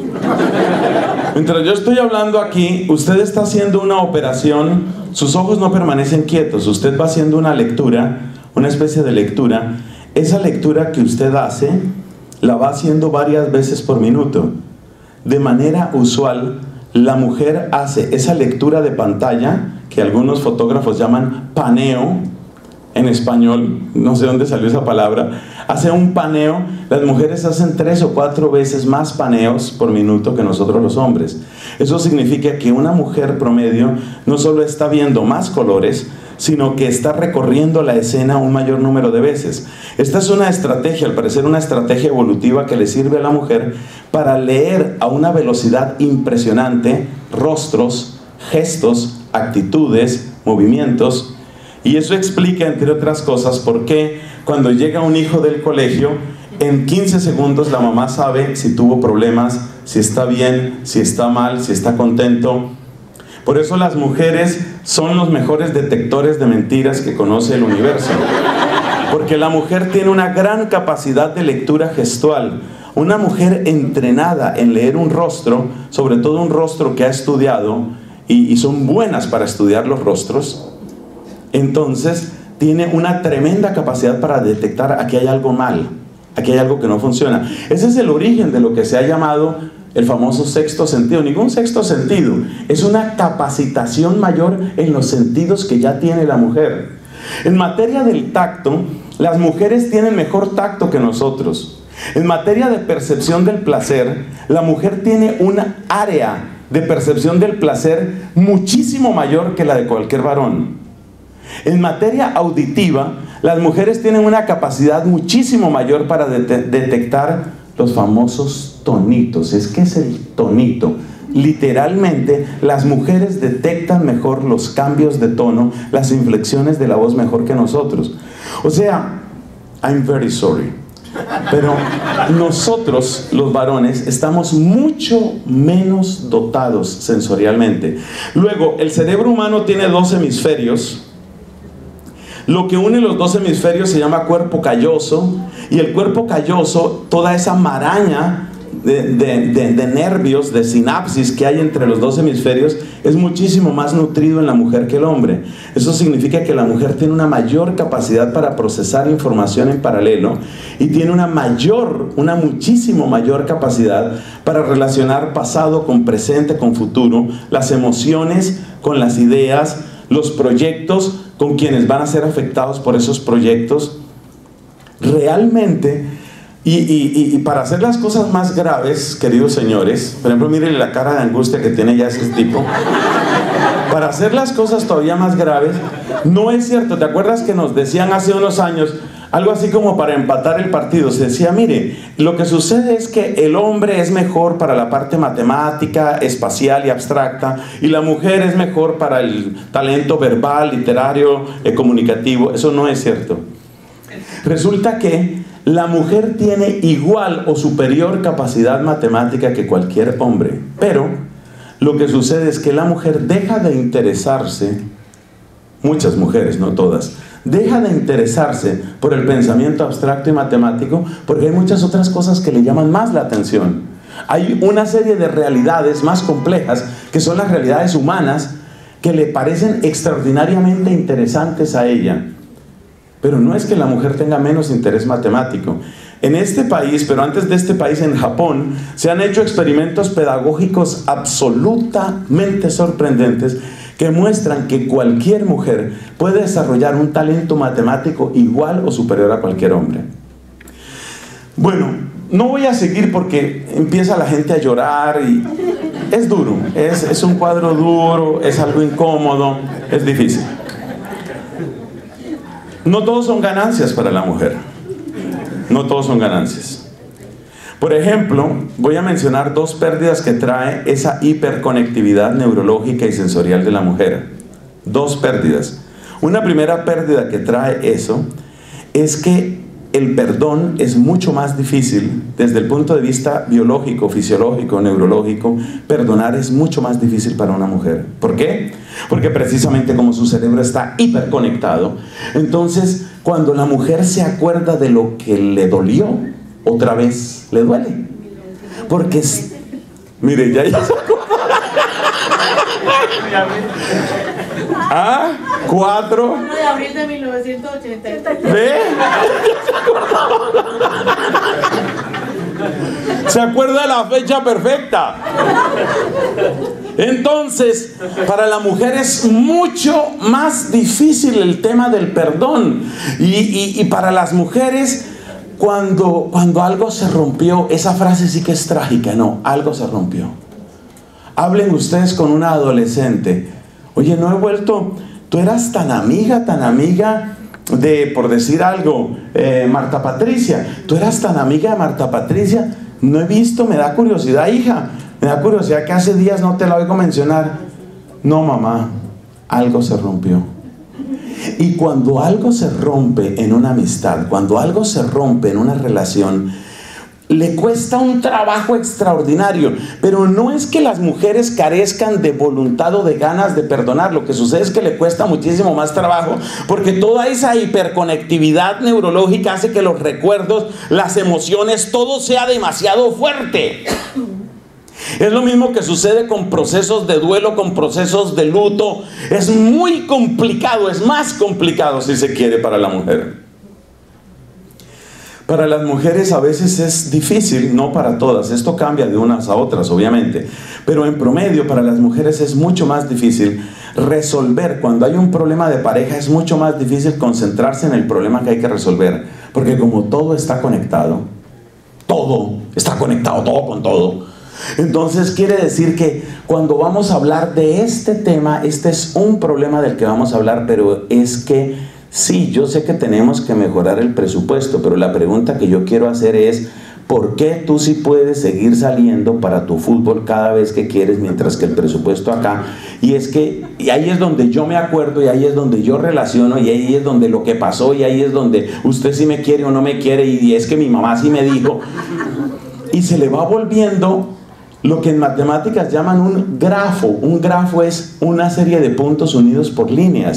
mientras yo estoy hablando aquí, usted está haciendo una operación, sus ojos no permanecen quietos, usted va haciendo una lectura, una especie de lectura. Esa lectura que usted hace, la va haciendo varias veces por minuto. De manera usual, la mujer hace esa lectura de pantalla, que algunos fotógrafos llaman paneo, en español, no sé dónde salió esa palabra, hace un paneo. Las mujeres hacen 3 o 4 veces más paneos por minuto que nosotros los hombres. Eso significa que una mujer promedio no solo está viendo más colores, sino que está recorriendo la escena un mayor número de veces. Esta es una estrategia, al parecer una estrategia evolutiva que le sirve a la mujer para leer a una velocidad impresionante rostros, gestos, actitudes, movimientos. Y eso explica, entre otras cosas, por qué cuando llega un hijo del colegio, en 15 segundos la mamá sabe si tuvo problemas, si está bien, si está mal, si está contento. Por eso las mujeres son los mejores detectores de mentiras que conoce el universo. Porque la mujer tiene una gran capacidad de lectura gestual. Una mujer entrenada en leer un rostro, sobre todo un rostro que ha estudiado, y son buenas para estudiar los rostros, entonces tiene una tremenda capacidad para detectar aquí hay algo mal, aquí hay algo que no funciona. Ese es el origen de lo que se ha llamado el famoso sexto sentido. Ningún sexto sentido, es una capacitación mayor en los sentidos que ya tiene la mujer. En materia del tacto, las mujeres tienen mejor tacto que nosotros. En materia de percepción del placer, la mujer tiene una área de percepción del placer muchísimo mayor que la de cualquier varón. En materia auditiva, las mujeres tienen una capacidad muchísimo mayor para detectar los famosos tonitos. ¿Qué es el tonito? Literalmente, las mujeres detectan mejor los cambios de tono, las inflexiones de la voz mejor que nosotros. O sea, I'm very sorry, pero nosotros, los varones, estamos mucho menos dotados sensorialmente. Luego, el cerebro humano tiene 2 hemisferios. Lo que une los 2 hemisferios se llama cuerpo calloso, y el cuerpo calloso, toda esa maraña de nervios, de sinapsis que hay entre los dos hemisferios es muchísimo más nutrido en la mujer que el hombre. Eso significa que la mujer tiene una mayor capacidad para procesar información en paralelo y tiene una muchísimo mayor capacidad para relacionar pasado con presente, con futuro, las emociones con las ideas, los proyectos con quienes van a ser afectados por esos proyectos. Realmente, y para hacer las cosas más graves, queridos señores, por ejemplo, miren la cara de angustia que tiene ya ese tipo. Para hacer las cosas todavía más graves, no es cierto. ¿Te acuerdas que nos decían hace unos años algo así como para empatar el partido? Se decía, mire, lo que sucede es que el hombre es mejor para la parte matemática, espacial y abstracta, y la mujer es mejor para el talento verbal, literario, comunicativo. Eso no es cierto. Resulta que la mujer tiene igual o superior capacidad matemática que cualquier hombre, pero lo que sucede es que la mujer deja de interesarse, muchas mujeres, no todas, deja de interesarse por el pensamiento abstracto y matemático porque hay muchas otras cosas que le llaman más la atención. Hay una serie de realidades más complejas que son las realidades humanas que le parecen extraordinariamente interesantes a ella. Pero no es que la mujer tenga menos interés matemático. En este país, pero antes de este país, en Japón, se han hecho experimentos pedagógicos absolutamente sorprendentes que muestran que cualquier mujer puede desarrollar un talento matemático igual o superior a cualquier hombre. Bueno, no voy a seguir porque empieza la gente a llorar y es duro, es un cuadro duro, es algo incómodo, es difícil. No todos son ganancias para la mujer. No todos son ganancias. Por ejemplo, voy a mencionar dos pérdidas que trae esa hiperconectividad neurológica y sensorial de la mujer. Dos pérdidas. Una primera pérdida que trae eso es que el perdón es mucho más difícil desde el punto de vista biológico, fisiológico, neurológico. Perdonar es mucho más difícil para una mujer. ¿Por qué? Porque precisamente como su cerebro está hiperconectado, entonces cuando la mujer se acuerda de lo que le dolió, otra vez le duele. Porque, mire, ya se acuerda. ¿Ah? 4 de abril de 1983. ¿Ve? ¿Se acuerda de la fecha perfecta? Entonces, para la mujer es mucho más difícil el tema del perdón. Y para las mujeres, cuando algo se rompió, esa frase sí que es trágica, no, algo se rompió. Hablen ustedes con una adolescente. Oye, no he vuelto, tú eras tan amiga de, por decir algo, Marta Patricia. Tú eras tan amiga de Marta Patricia. No he visto, me da curiosidad, hija. Me da curiosidad que hace días no te la oigo mencionar. No, mamá, algo se rompió. Y cuando algo se rompe en una amistad, cuando algo se rompe en una relación, le cuesta un trabajo extraordinario. Pero no es que las mujeres carezcan de voluntad o de ganas de perdonar. Lo que sucede es que le cuesta muchísimo más trabajo, porque toda esa hiperconectividad neurológica hace que los recuerdos, las emociones, todo sea demasiado fuerte. Es lo mismo que sucede con procesos de duelo, con procesos de luto. Es muy complicado, es más complicado si se quiere para la mujer. Para las mujeres a veces es difícil, no para todas, esto cambia de unas a otras obviamente, pero en promedio para las mujeres es mucho más difícil resolver. Cuando hay un problema de pareja es mucho más difícil concentrarse en el problema que hay que resolver, porque como todo está conectado, todo con todo. Entonces quiere decir que cuando vamos a hablar de este tema, este es un problema del que vamos a hablar, pero es que sí, yo sé que tenemos que mejorar el presupuesto, pero la pregunta que yo quiero hacer es, ¿por qué tú sí puedes seguir saliendo para tu fútbol cada vez que quieres, mientras que el presupuesto acá? Y ahí es donde yo me acuerdo, y ahí es donde yo relaciono, y ahí es donde lo que pasó, y ahí es donde usted sí me quiere o no me quiere, y es que mi mamá sí me dijo. Y se le va volviendo lo que en matemáticas llaman un grafo. Un grafo es una serie de puntos unidos por líneas.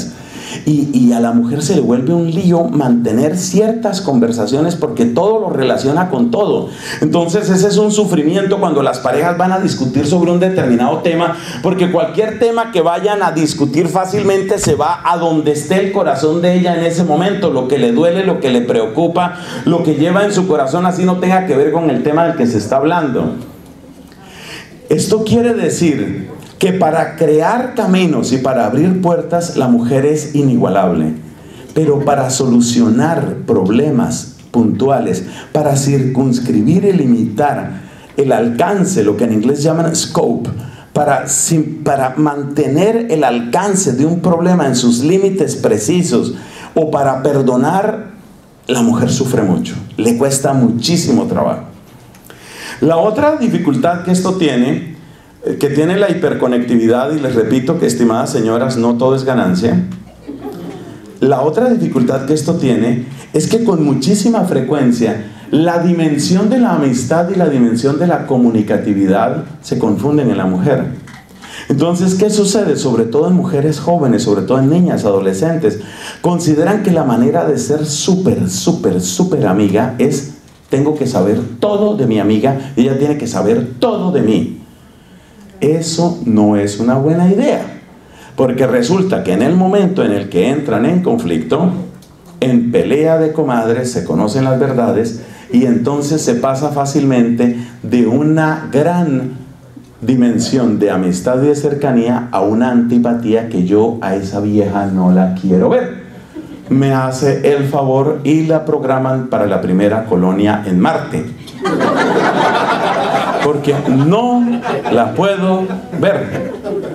y a la mujer se le vuelve un lío mantener ciertas conversaciones porque todo lo relaciona con todo. Entonces ese es un sufrimiento cuando las parejas van a discutir sobre un determinado tema, porque cualquier tema que vayan a discutir fácilmente se va a donde esté el corazón de ella en ese momento, lo que le duele, lo que le preocupa, lo que lleva en su corazón, así no tenga que ver con el tema del que se está hablando. Esto quiere decir que para crear caminos y para abrir puertas la mujer es inigualable, pero para solucionar problemas puntuales, para circunscribir y limitar el alcance, lo que en inglés llaman scope, para mantener el alcance de un problema en sus límites precisos, o para perdonar, la mujer sufre mucho, le cuesta muchísimo trabajo. La otra dificultad que esto tiene, que tiene la hiperconectividad, y les repito que, estimadas señoras, no todo es ganancia. La otra dificultad que esto tiene es que con muchísima frecuencia la dimensión de la amistad y la dimensión de la comunicatividad se confunden en la mujer. Entonces, ¿qué sucede? Sobre todo en mujeres jóvenes, sobre todo en niñas, adolescentes, consideran que la manera de ser súper amiga es: tengo que saber todo de mi amiga, ella tiene que saber todo de mí. Eso no es una buena idea, porque resulta que en el momento en el que entran en conflicto, en pelea de comadres, se conocen las verdades, y entonces se pasa fácilmente de una gran dimensión de amistad y de cercanía a una antipatía que yo a esa vieja no la quiero ver. Me hace el favor y la programan para la primera colonia en Marte, porque no la puedo ver.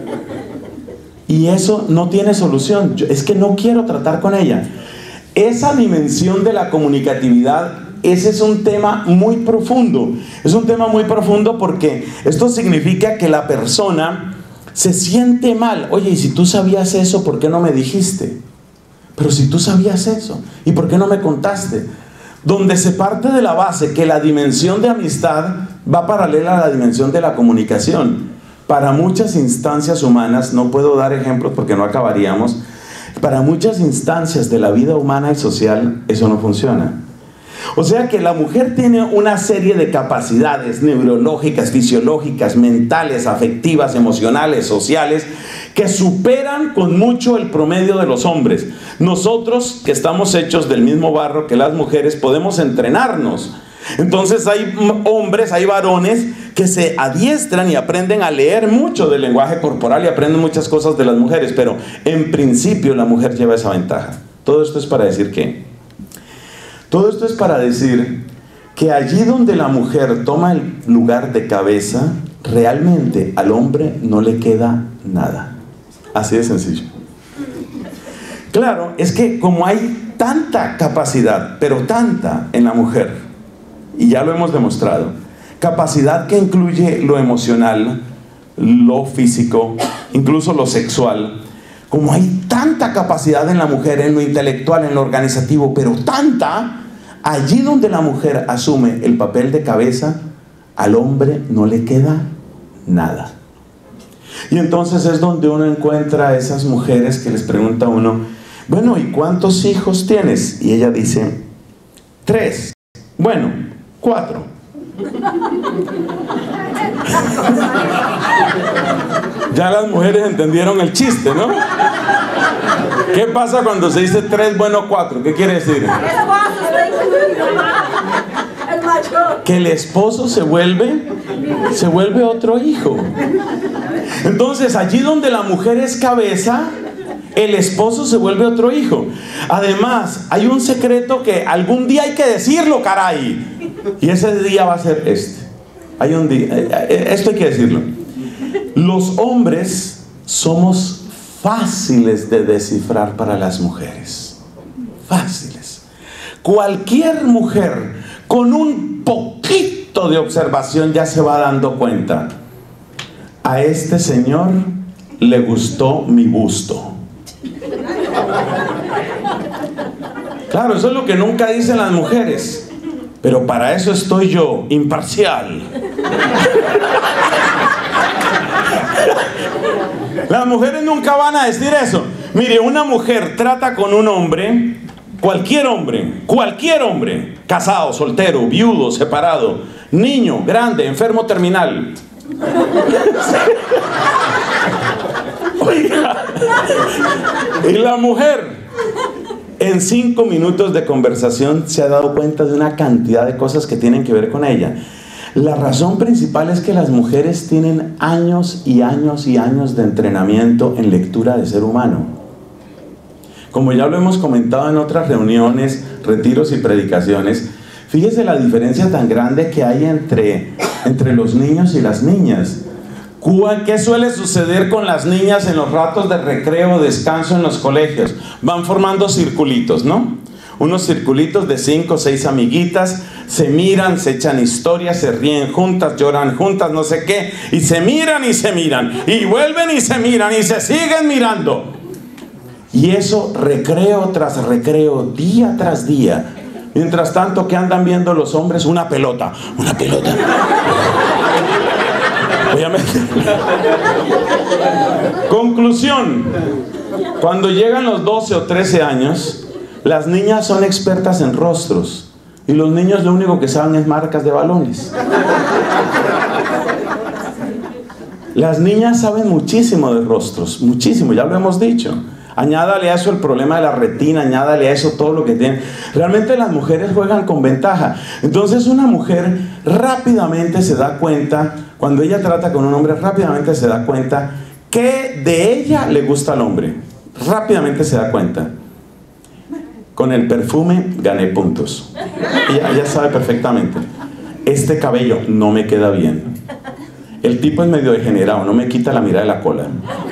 Y eso no tiene solución. Es que no quiero tratar con ella. Esa dimensión de la comunicatividad, ese es un tema muy profundo. Es un tema muy profundo porque esto significa que la persona se siente mal. Oye, y si tú sabías eso, ¿por qué no me dijiste? Pero si tú sabías eso, ¿y por qué no me contaste? Donde se parte de la base que la dimensión de amistad va paralela a la dimensión de la comunicación. Para muchas instancias humanas, no puedo dar ejemplos porque no acabaríamos, para muchas instancias de la vida humana y social, eso no funciona. O sea que la mujer tiene una serie de capacidades neurológicas, fisiológicas, mentales, afectivas, emocionales, sociales, que superan con mucho el promedio de los hombres. Nosotros, que estamos hechos del mismo barro que las mujeres, podemos entrenarnos. Entonces hay hombres, hay varones que se adiestran y aprenden a leer mucho del lenguaje corporal y aprenden muchas cosas de las mujeres, pero en principio la mujer lleva esa ventaja. Todo esto es para decir ¿qué? Todo esto es para decir que allí donde la mujer toma el lugar de cabeza, realmente al hombre no le queda nada. Así de sencillo. Claro, es que como hay tanta capacidad, pero tanta en la mujer, y ya lo hemos demostrado, capacidad que incluye lo emocional, lo físico, incluso lo sexual, como hay tanta capacidad en la mujer, en lo intelectual, en lo organizativo, pero tanta, allí donde la mujer asume el papel de cabeza, al hombre no le queda nada. Y entonces es donde uno encuentra a esas mujeres que les pregunta a uno: bueno, ¿y cuántos hijos tienes? Y ella dice: 3. Bueno, 4. Ya las mujeres entendieron el chiste, ¿no? ¿Qué pasa cuando se dice 3, bueno, 4? ¿Qué quiere decir? Que el esposo se vuelve otro hijo. Entonces, allí donde la mujer es cabeza, el esposo se vuelve otro hijo. Además, hay un secreto que algún día hay que decirlo, caray. Y ese día va a ser este. Hay un día, esto hay que decirlo. Los hombres somos fáciles de descifrar para las mujeres. Fáciles. Cualquier mujer con un poquito de observación ya se va dando cuenta: a este señor le gustó mi busto. Claro, eso es lo que nunca dicen las mujeres, pero para eso estoy yo, imparcial. Las mujeres nunca van a decir eso, Mire, una mujer trata con un hombre, cualquier hombre, casado, soltero, viudo, separado, niño, grande, enfermo terminal. Oiga, y la mujer en 5 minutos de conversación se ha dado cuenta de una cantidad de cosas que tienen que ver con ella. La razón principal es que las mujeres tienen años y años y años de entrenamiento en lectura de ser humano. Como ya lo hemos comentado en otras reuniones, retiros y predicaciones, fíjese la diferencia tan grande que hay entre los niños y las niñas. ¿Qué suele suceder con las niñas en los ratos de recreo o descanso en los colegios? Van formando circulitos, ¿no? Unos circulitos de 5 o 6 amiguitas, se miran, se echan historias, se ríen juntas, lloran juntas, no sé qué, y se miran, y vuelven y se miran, y se siguen mirando. Y eso recreo tras recreo, día tras día. Mientras tanto, ¿qué andan viendo los hombres? Una pelota. Obviamente. Conclusión: cuando llegan los 12 o 13 años, las niñas son expertas en rostros y los niños lo único que saben es marcas de balones. Las niñas saben muchísimo de rostros, muchísimo, ya lo hemos dicho. Añádale a eso el problema de la retina, añádale a eso todo lo que tienen. Realmente las mujeres juegan con ventaja. Entonces una mujer rápidamente se da cuenta, cuando ella trata con un hombre, rápidamente se da cuenta que de ella le gusta al hombre. Rápidamente se da cuenta. Con el perfume gané puntos. Ella sabe perfectamente. Este cabello no me queda bien. El tipo es medio degenerado, no me quita la mirada de la cola.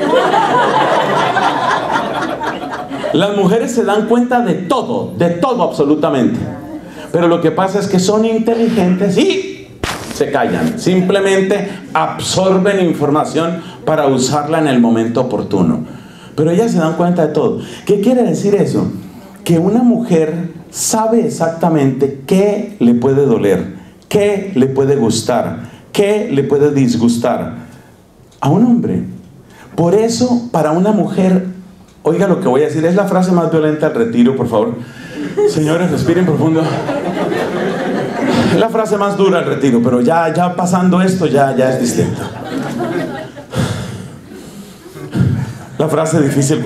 Las mujeres se dan cuenta de todo absolutamente. Pero lo que pasa es que son inteligentes y se callan. Simplemente absorben información para usarla en el momento oportuno. Pero ellas se dan cuenta de todo. ¿Qué quiere decir eso? Que una mujer sabe exactamente qué le puede doler, qué le puede gustar, qué le puede disgustar a un hombre. Por eso, para una mujer, oiga lo que voy a decir, es la frase más violenta del retiro, por favor. Señores, respiren profundo. Es la frase más dura del retiro, pero ya pasando esto, ya es distinto. La frase difícil.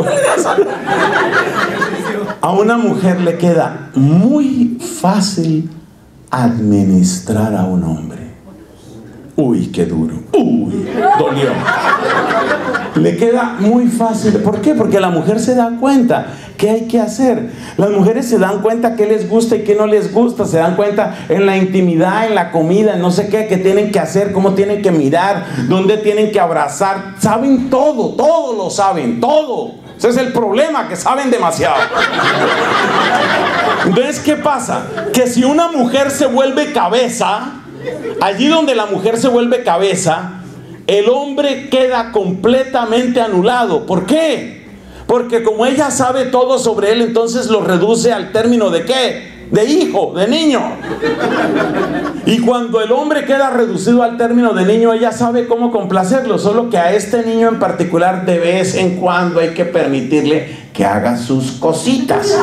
A una mujer le queda muy fácil administrar a un hombre. Uy, qué duro. Uy, dolió. Le queda muy fácil. ¿Por qué? Porque la mujer se da cuenta qué hay que hacer. Las mujeres se dan cuenta qué les gusta y qué no les gusta. Se dan cuenta en la intimidad, en la comida, en no sé qué tienen que hacer, cómo tienen que mirar, dónde tienen que abrazar. Saben todo lo saben, todo. Ese es el problema, que saben demasiado. Entonces, ¿qué pasa? Que si una mujer se vuelve cabeza, allí donde la mujer se vuelve cabeza, el hombre queda completamente anulado. ¿Por qué? Porque como ella sabe todo sobre él, entonces lo reduce al término de ¿qué? De hijo, de niño. Y cuando el hombre queda reducido al término de niño, ella sabe cómo complacerlo. Solo que a este niño en particular, de vez en cuando hay que permitirle que haga sus cositas.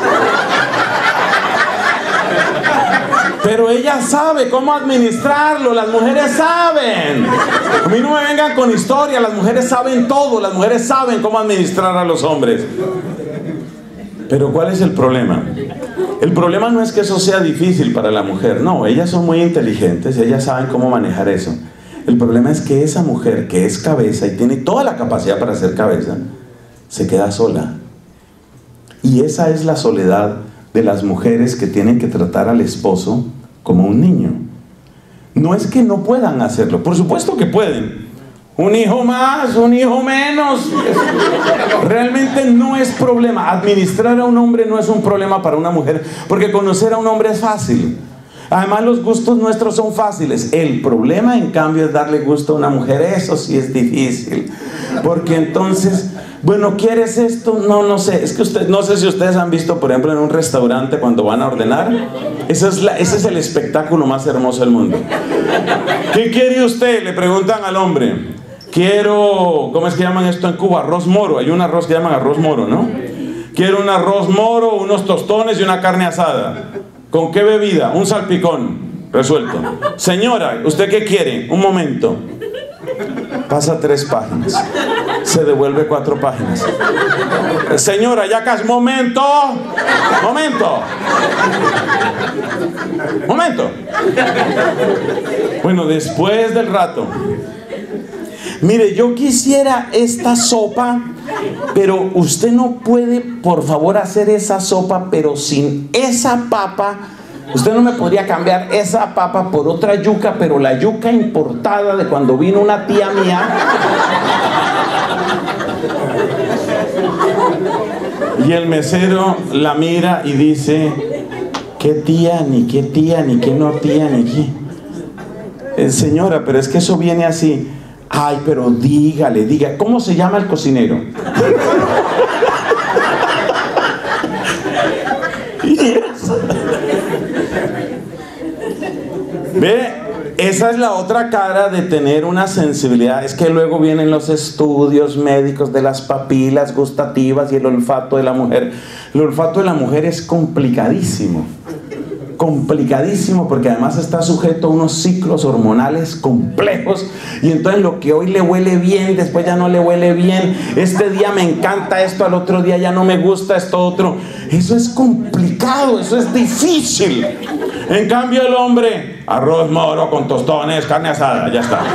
Pero ella sabe cómo administrarlo. Las mujeres saben. A mí no me vengan con historia. Las mujeres saben todo. Las mujeres saben cómo administrar a los hombres. Pero ¿cuál es el problema? El problema no es que eso sea difícil para la mujer. No, ellas son muy inteligentes. Ellas saben cómo manejar eso. El problema es que esa mujer que es cabeza y tiene toda la capacidad para ser cabeza, se queda sola. Y esa es la soledad de las mujeres que tienen que tratar al esposo como un niño. No es que no puedan hacerlo, por supuesto que pueden. Un hijo más, un hijo menos. Realmente no es problema. Administrar a un hombre no es un problema para una mujer, porque conocer a un hombre es fácil. Además, los gustos nuestros son fáciles. El problema, en cambio, es darle gusto a una mujer. Eso sí es difícil. Porque entonces, bueno, ¿quieres esto? No sé. Es que no sé si ustedes han visto, por ejemplo, en un restaurante cuando van a ordenar. Ese es el espectáculo más hermoso del mundo. ¿Qué quiere usted? Le preguntan al hombre. quiero, ¿cómo es que llaman esto en Cuba? Arroz moro. Hay un arroz que llaman arroz moro, ¿no? Quiero un arroz moro, unos tostones y una carne asada. ¿Con qué bebida? Un salpicón. Resuelto. Señora, ¿usted qué quiere? Un momento. Pasa 3 páginas. Se devuelve 4 páginas. Señora, ya casi. Momento. Bueno, después del rato. Mire, yo quisiera esta sopa, pero usted no puede, por favor, hacer esa sopa, pero sin esa papa. Usted no me podría cambiar esa papa por otra yuca, pero la yuca importada de cuando vino una tía mía. Y el mesero la mira y dice, ¿qué tía, ni qué no tía, ni qué? Señora, pero es que eso viene así. Ay, pero diga, ¿cómo se llama el cocinero? Ve, esa es la otra cara de tener una sensibilidad. Es que luego vienen los estudios médicos de las papilas gustativas y el olfato de la mujer. El olfato de la mujer es complicadísimo. Complicadísimo, porque además está sujeto a unos ciclos hormonales complejos, y entonces lo que hoy le huele bien, después ya no le huele bien. Este día me encanta esto, al otro día ya no me gusta esto otro. Eso es complicado, eso es difícil. En cambio el hombre, arroz moro con tostones, carne asada, ya está.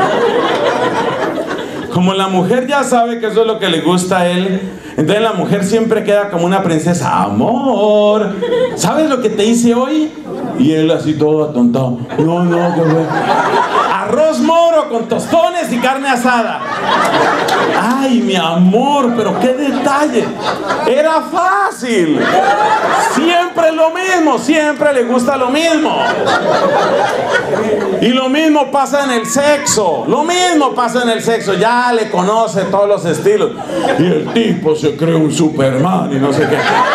Como la mujer ya sabe que eso es lo que le gusta a él, entonces la mujer siempre queda como una princesa. Amor, ¿sabes lo que te hice hoy? Y él así todo atontado. No, qué bueno. Arroz moro con tostones y carne asada. Ay, mi amor, pero qué detalle. Era fácil. Siempre lo mismo, siempre le gusta lo mismo. Y lo mismo pasa en el sexo. Ya le conoce todos los estilos. Y el tipo se cree un Superman y no sé qué.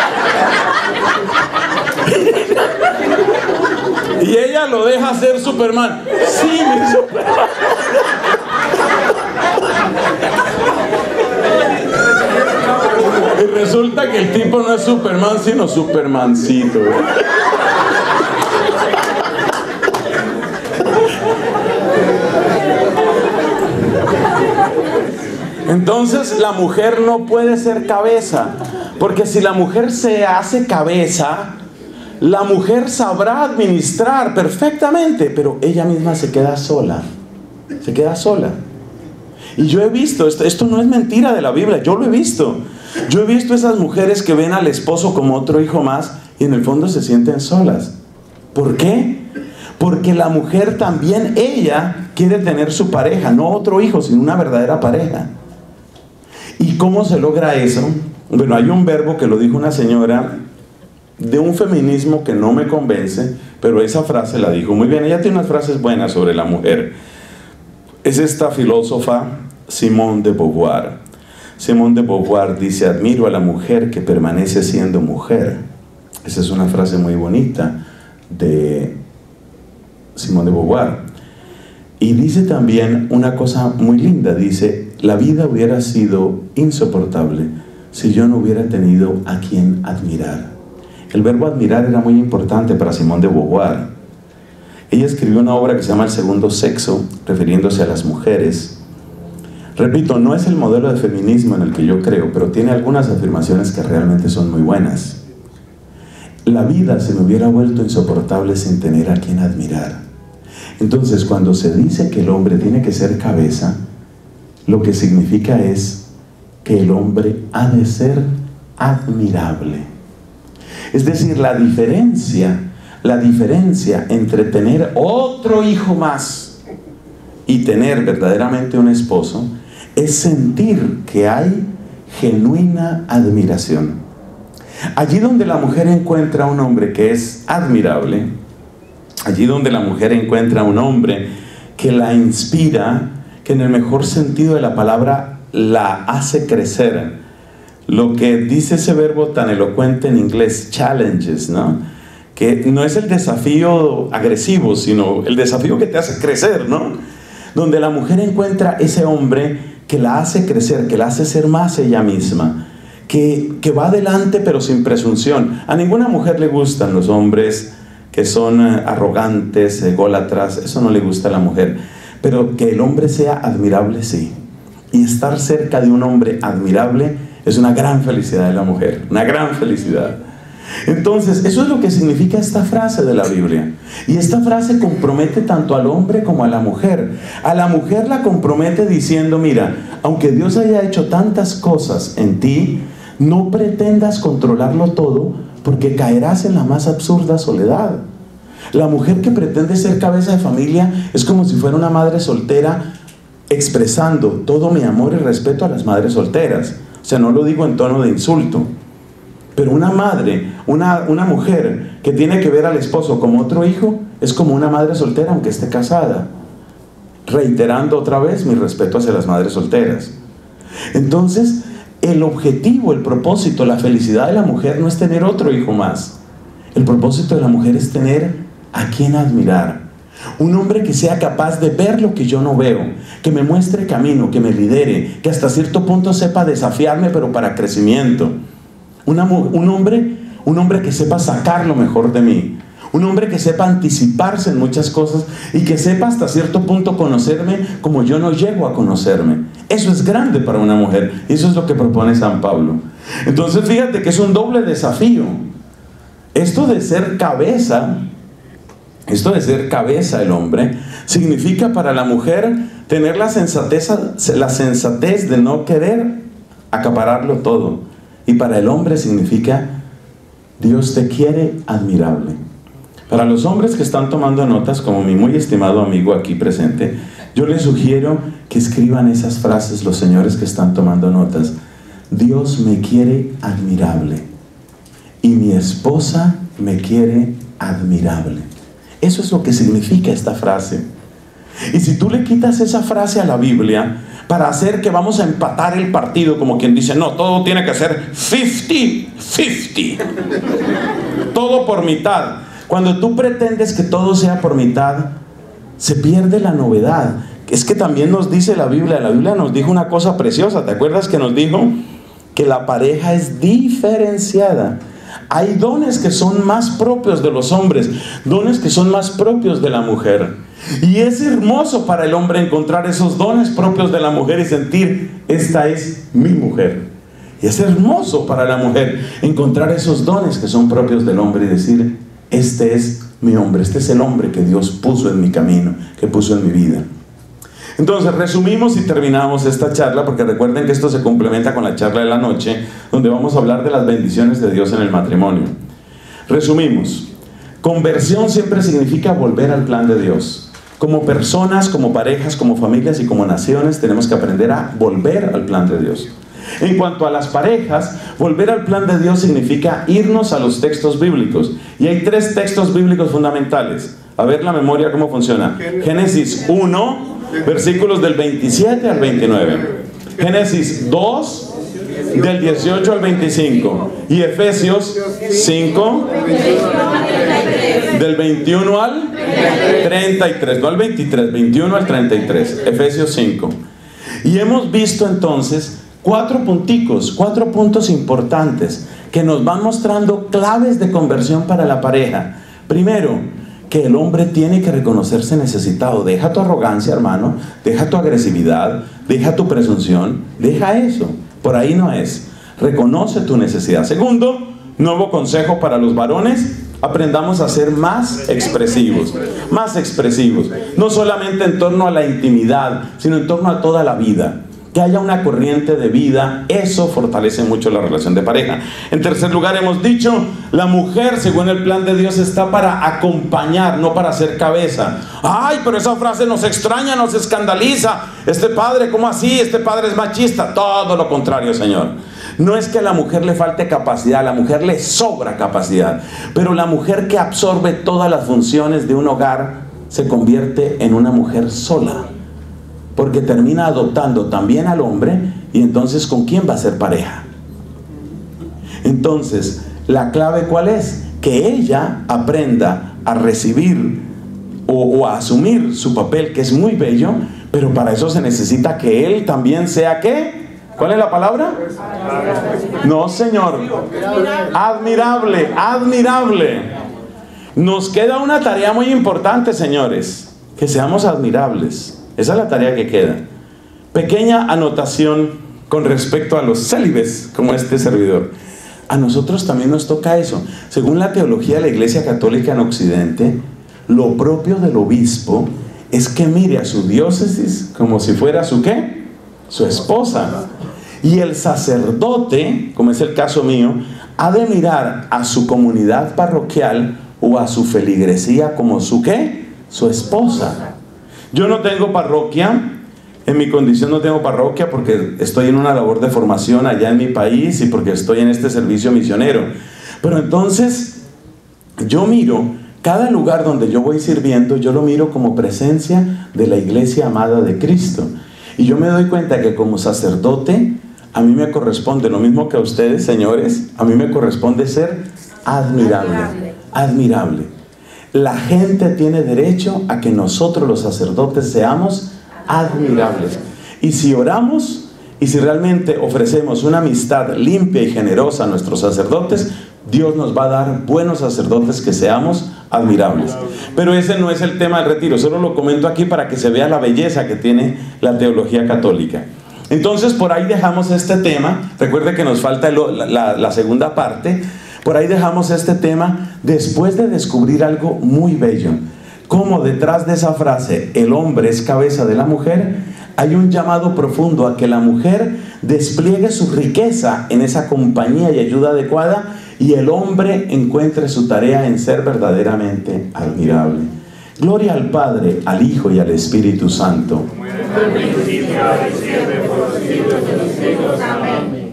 Y ella lo deja ser Superman. Sí, mi Superman. Y resulta que el tipo no es Superman, sino Supermancito. Entonces la mujer no puede ser cabeza, porque si la mujer se hace cabeza, la mujer sabrá administrar perfectamente, pero ella misma se queda sola. Y yo he visto, esto no es mentira de la Biblia, yo lo he visto. Yo he visto esas mujeres que ven al esposo como otro hijo más y en el fondo se sienten solas. ¿Por qué? Porque la mujer también, ella quiere tener su pareja, no otro hijo, sino una verdadera pareja. ¿Y cómo se logra eso? Bueno, hay un verbo que lo dijo una señora de un feminismo que no me convence, pero esa frase la dijo muy bien. Ella tiene unas frases buenas sobre la mujer. Es esta filósofa Simone de Beauvoir. Simone de Beauvoir dice: admiro a la mujer que permanece siendo mujer. Esa es una frase muy bonita de Simone de Beauvoir. Y dice también una cosa muy linda, dice: la vida hubiera sido insoportable si yo no hubiera tenido a quien admirar. El verbo admirar era muy importante para Simone de Beauvoir. Ella escribió una obra que se llama El segundo sexo, refiriéndose a las mujeres. Repito, no es el modelo de feminismo en el que yo creo, pero tiene algunas afirmaciones que realmente son muy buenas. La vida se me hubiera vuelto insoportable sin tener a quien admirar. Entonces, cuando se dice que el hombre tiene que ser cabeza, lo que significa es que el hombre ha de ser admirable. Es decir, la diferencia entre tener otro hijo más y tener verdaderamente un esposo es sentir que hay genuina admiración. Allí donde la mujer encuentra a un hombre que es admirable, allí donde la mujer encuentra a un hombre que la inspira, que en el mejor sentido de la palabra la hace crecer, lo que dice ese verbo tan elocuente en inglés, challenges, ¿no? Que no es el desafío agresivo, sino el desafío que te hace crecer, ¿no? Donde la mujer encuentra ese hombre que la hace crecer, que la hace ser más ella misma, que va adelante pero sin presunción. A ninguna mujer le gustan los hombres que son arrogantes, ególatras, eso no le gusta a la mujer. Pero que el hombre sea admirable, sí. Y estar cerca de un hombre admirable es una gran felicidad de la mujer, una gran felicidad. Entonces, eso es lo que significa esta frase de la Biblia. Y esta frase compromete tanto al hombre como a la mujer. A la mujer la compromete diciendo, mira, aunque Dios haya hecho tantas cosas en ti, no pretendas controlarlo todo, porque caerás en la más absurda soledad. La mujer que pretende ser cabeza de familia es como si fuera una madre soltera expresando todo mi amor y respeto a las madres solteras. O sea, no lo digo en tono de insulto. Pero una madre, una mujer que tiene que ver al esposo como otro hijo, es como una madre soltera aunque esté casada. Reiterando otra vez mi respeto hacia las madres solteras. Entonces, el objetivo, el propósito, la felicidad de la mujer no es tener otro hijo más. El propósito de la mujer es tener a quien admirar. Un hombre que sea capaz de ver lo que yo no veo, que me muestre camino, que me lidere, que hasta cierto punto sepa desafiarme, pero para crecimiento. Un hombre que sepa sacar lo mejor de mí. Un hombre que sepa anticiparse en muchas cosas y que sepa hasta cierto punto conocerme como yo no llego a conocerme. Eso es grande para una mujer. Y eso es lo que propone San Pablo. Entonces fíjate que es un doble desafío. Esto de ser cabeza el hombre, significa para la mujer tener la sensatez de no querer acapararlo todo. Y para el hombre significa, Dios te quiere admirable. Para los hombres que están tomando notas, como mi muy estimado amigo aquí presente, yo les sugiero que escriban esas frases, los señores que están tomando notas. Dios me quiere admirable y mi esposa me quiere admirable. Eso es lo que significa esta frase. Y si tú le quitas esa frase a la Biblia para hacer que vamos a empatar el partido, como quien dice, no, todo tiene que ser 50-50, todo por mitad. Cuando tú pretendes que todo sea por mitad, se pierde la novedad. Es que también nos dice la Biblia nos dijo una cosa preciosa. ¿Te acuerdas que nos dijo que la pareja es diferenciada? Hay dones que son más propios de los hombres, dones que son más propios de la mujer. Y es hermoso para el hombre encontrar esos dones propios de la mujer y sentir, esta es mi mujer. Y es hermoso para la mujer encontrar esos dones que son propios del hombre y decir, este es mi hombre, este es el hombre que Dios puso en mi camino, que puso en mi vida. Entonces resumimos y terminamos esta charla, porque recuerden que esto se complementa con la charla de la noche, donde vamos a hablar de las bendiciones de Dios en el matrimonio. Resumimos. Conversión siempre significa volver al plan de Dios. Como personas, como parejas, como familias y como naciones tenemos que aprender a volver al plan de Dios. En cuanto a las parejas, volver al plan de Dios significa irnos a los textos bíblicos. Y hay 3 textos bíblicos fundamentales. A ver la memoria cómo funciona. Génesis 1, versículos del 27 al 29. Génesis 2, del 18 al 25. Y Efesios 5, del 21 al 33. No al 23, 21 al 33. Efesios 5. Y hemos visto entonces 4 puntos importantes que nos van mostrando claves de conversión para la pareja. Primero, que el hombre tiene que reconocerse necesitado. Deja tu arrogancia, hermano, deja tu agresividad, deja tu presunción, deja eso. Por ahí no es. Reconoce tu necesidad. Segundo, nuevo consejo para los varones: aprendamos a ser más expresivos. No solamente en torno a la intimidad, sino en torno a toda la vida. Que haya una corriente de vida, eso fortalece mucho la relación de pareja. En tercer lugar, hemos dicho, la mujer, según el plan de Dios, está para acompañar, no para ser cabeza. Ay, pero esa frase nos extraña, nos escandaliza. Este padre, ¿cómo así? Este padre es machista. Todo lo contrario, Señor. No es que a la mujer le falte capacidad, a la mujer le sobra capacidad. Pero la mujer que absorbe todas las funciones de un hogar se convierte en una mujer sola. Porque termina adoptando también al hombre, y entonces ¿con quién va a ser pareja? Entonces, ¿la clave cuál es? Que ella aprenda a recibir o a asumir su papel, que es muy bello, Pero para eso se necesita que Él también sea ¿qué? ¿Cuál es la palabra? No, Señor. Admirable, admirable. Nos queda una tarea muy importante, señores. Que seamos admirables. Esa es la tarea que queda. Pequeña anotación con respecto a los célibes, como este servidor. A nosotros también nos toca eso. Según la teología de la Iglesia Católica en Occidente, lo propio del obispo es que mire a su diócesis como si fuera su ¿qué? Su esposa. Y el sacerdote, como es el caso mío, ha de mirar a su comunidad parroquial o a su feligresía como su ¿qué? Su esposa. Yo no tengo parroquia, en mi condición no tengo parroquia porque estoy en una labor de formación allá en mi país y porque estoy en este servicio misionero. Pero entonces, yo miro cada lugar donde yo voy sirviendo, yo lo miro como presencia de la iglesia amada de Cristo. Y yo me doy cuenta que como sacerdote, a mí me corresponde lo mismo que a ustedes, señores, a mí me corresponde ser admirable. Admirable. La gente tiene derecho a que nosotros los sacerdotes seamos admirables. Y si oramos y si realmente ofrecemos una amistad limpia y generosa a nuestros sacerdotes, Dios nos va a dar buenos sacerdotes que seamos admirables. Pero ese no es el tema del retiro, solo lo comento aquí para que se vea la belleza que tiene la católica. Entonces por ahí dejamos este tema. Recuerde que nos falta la segunda parte. Por ahí dejamos este tema después de descubrir algo muy bello. Como detrás de esa frase, el hombre es cabeza de la mujer, hay un llamado profundo a que la mujer despliegue su riqueza en esa compañía y ayuda adecuada, y el hombre encuentre su tarea en ser verdaderamente admirable. Gloria al Padre, al Hijo y al Espíritu Santo. Como en el principio, ahora y siempre, por los siglos de los siglos. Amén.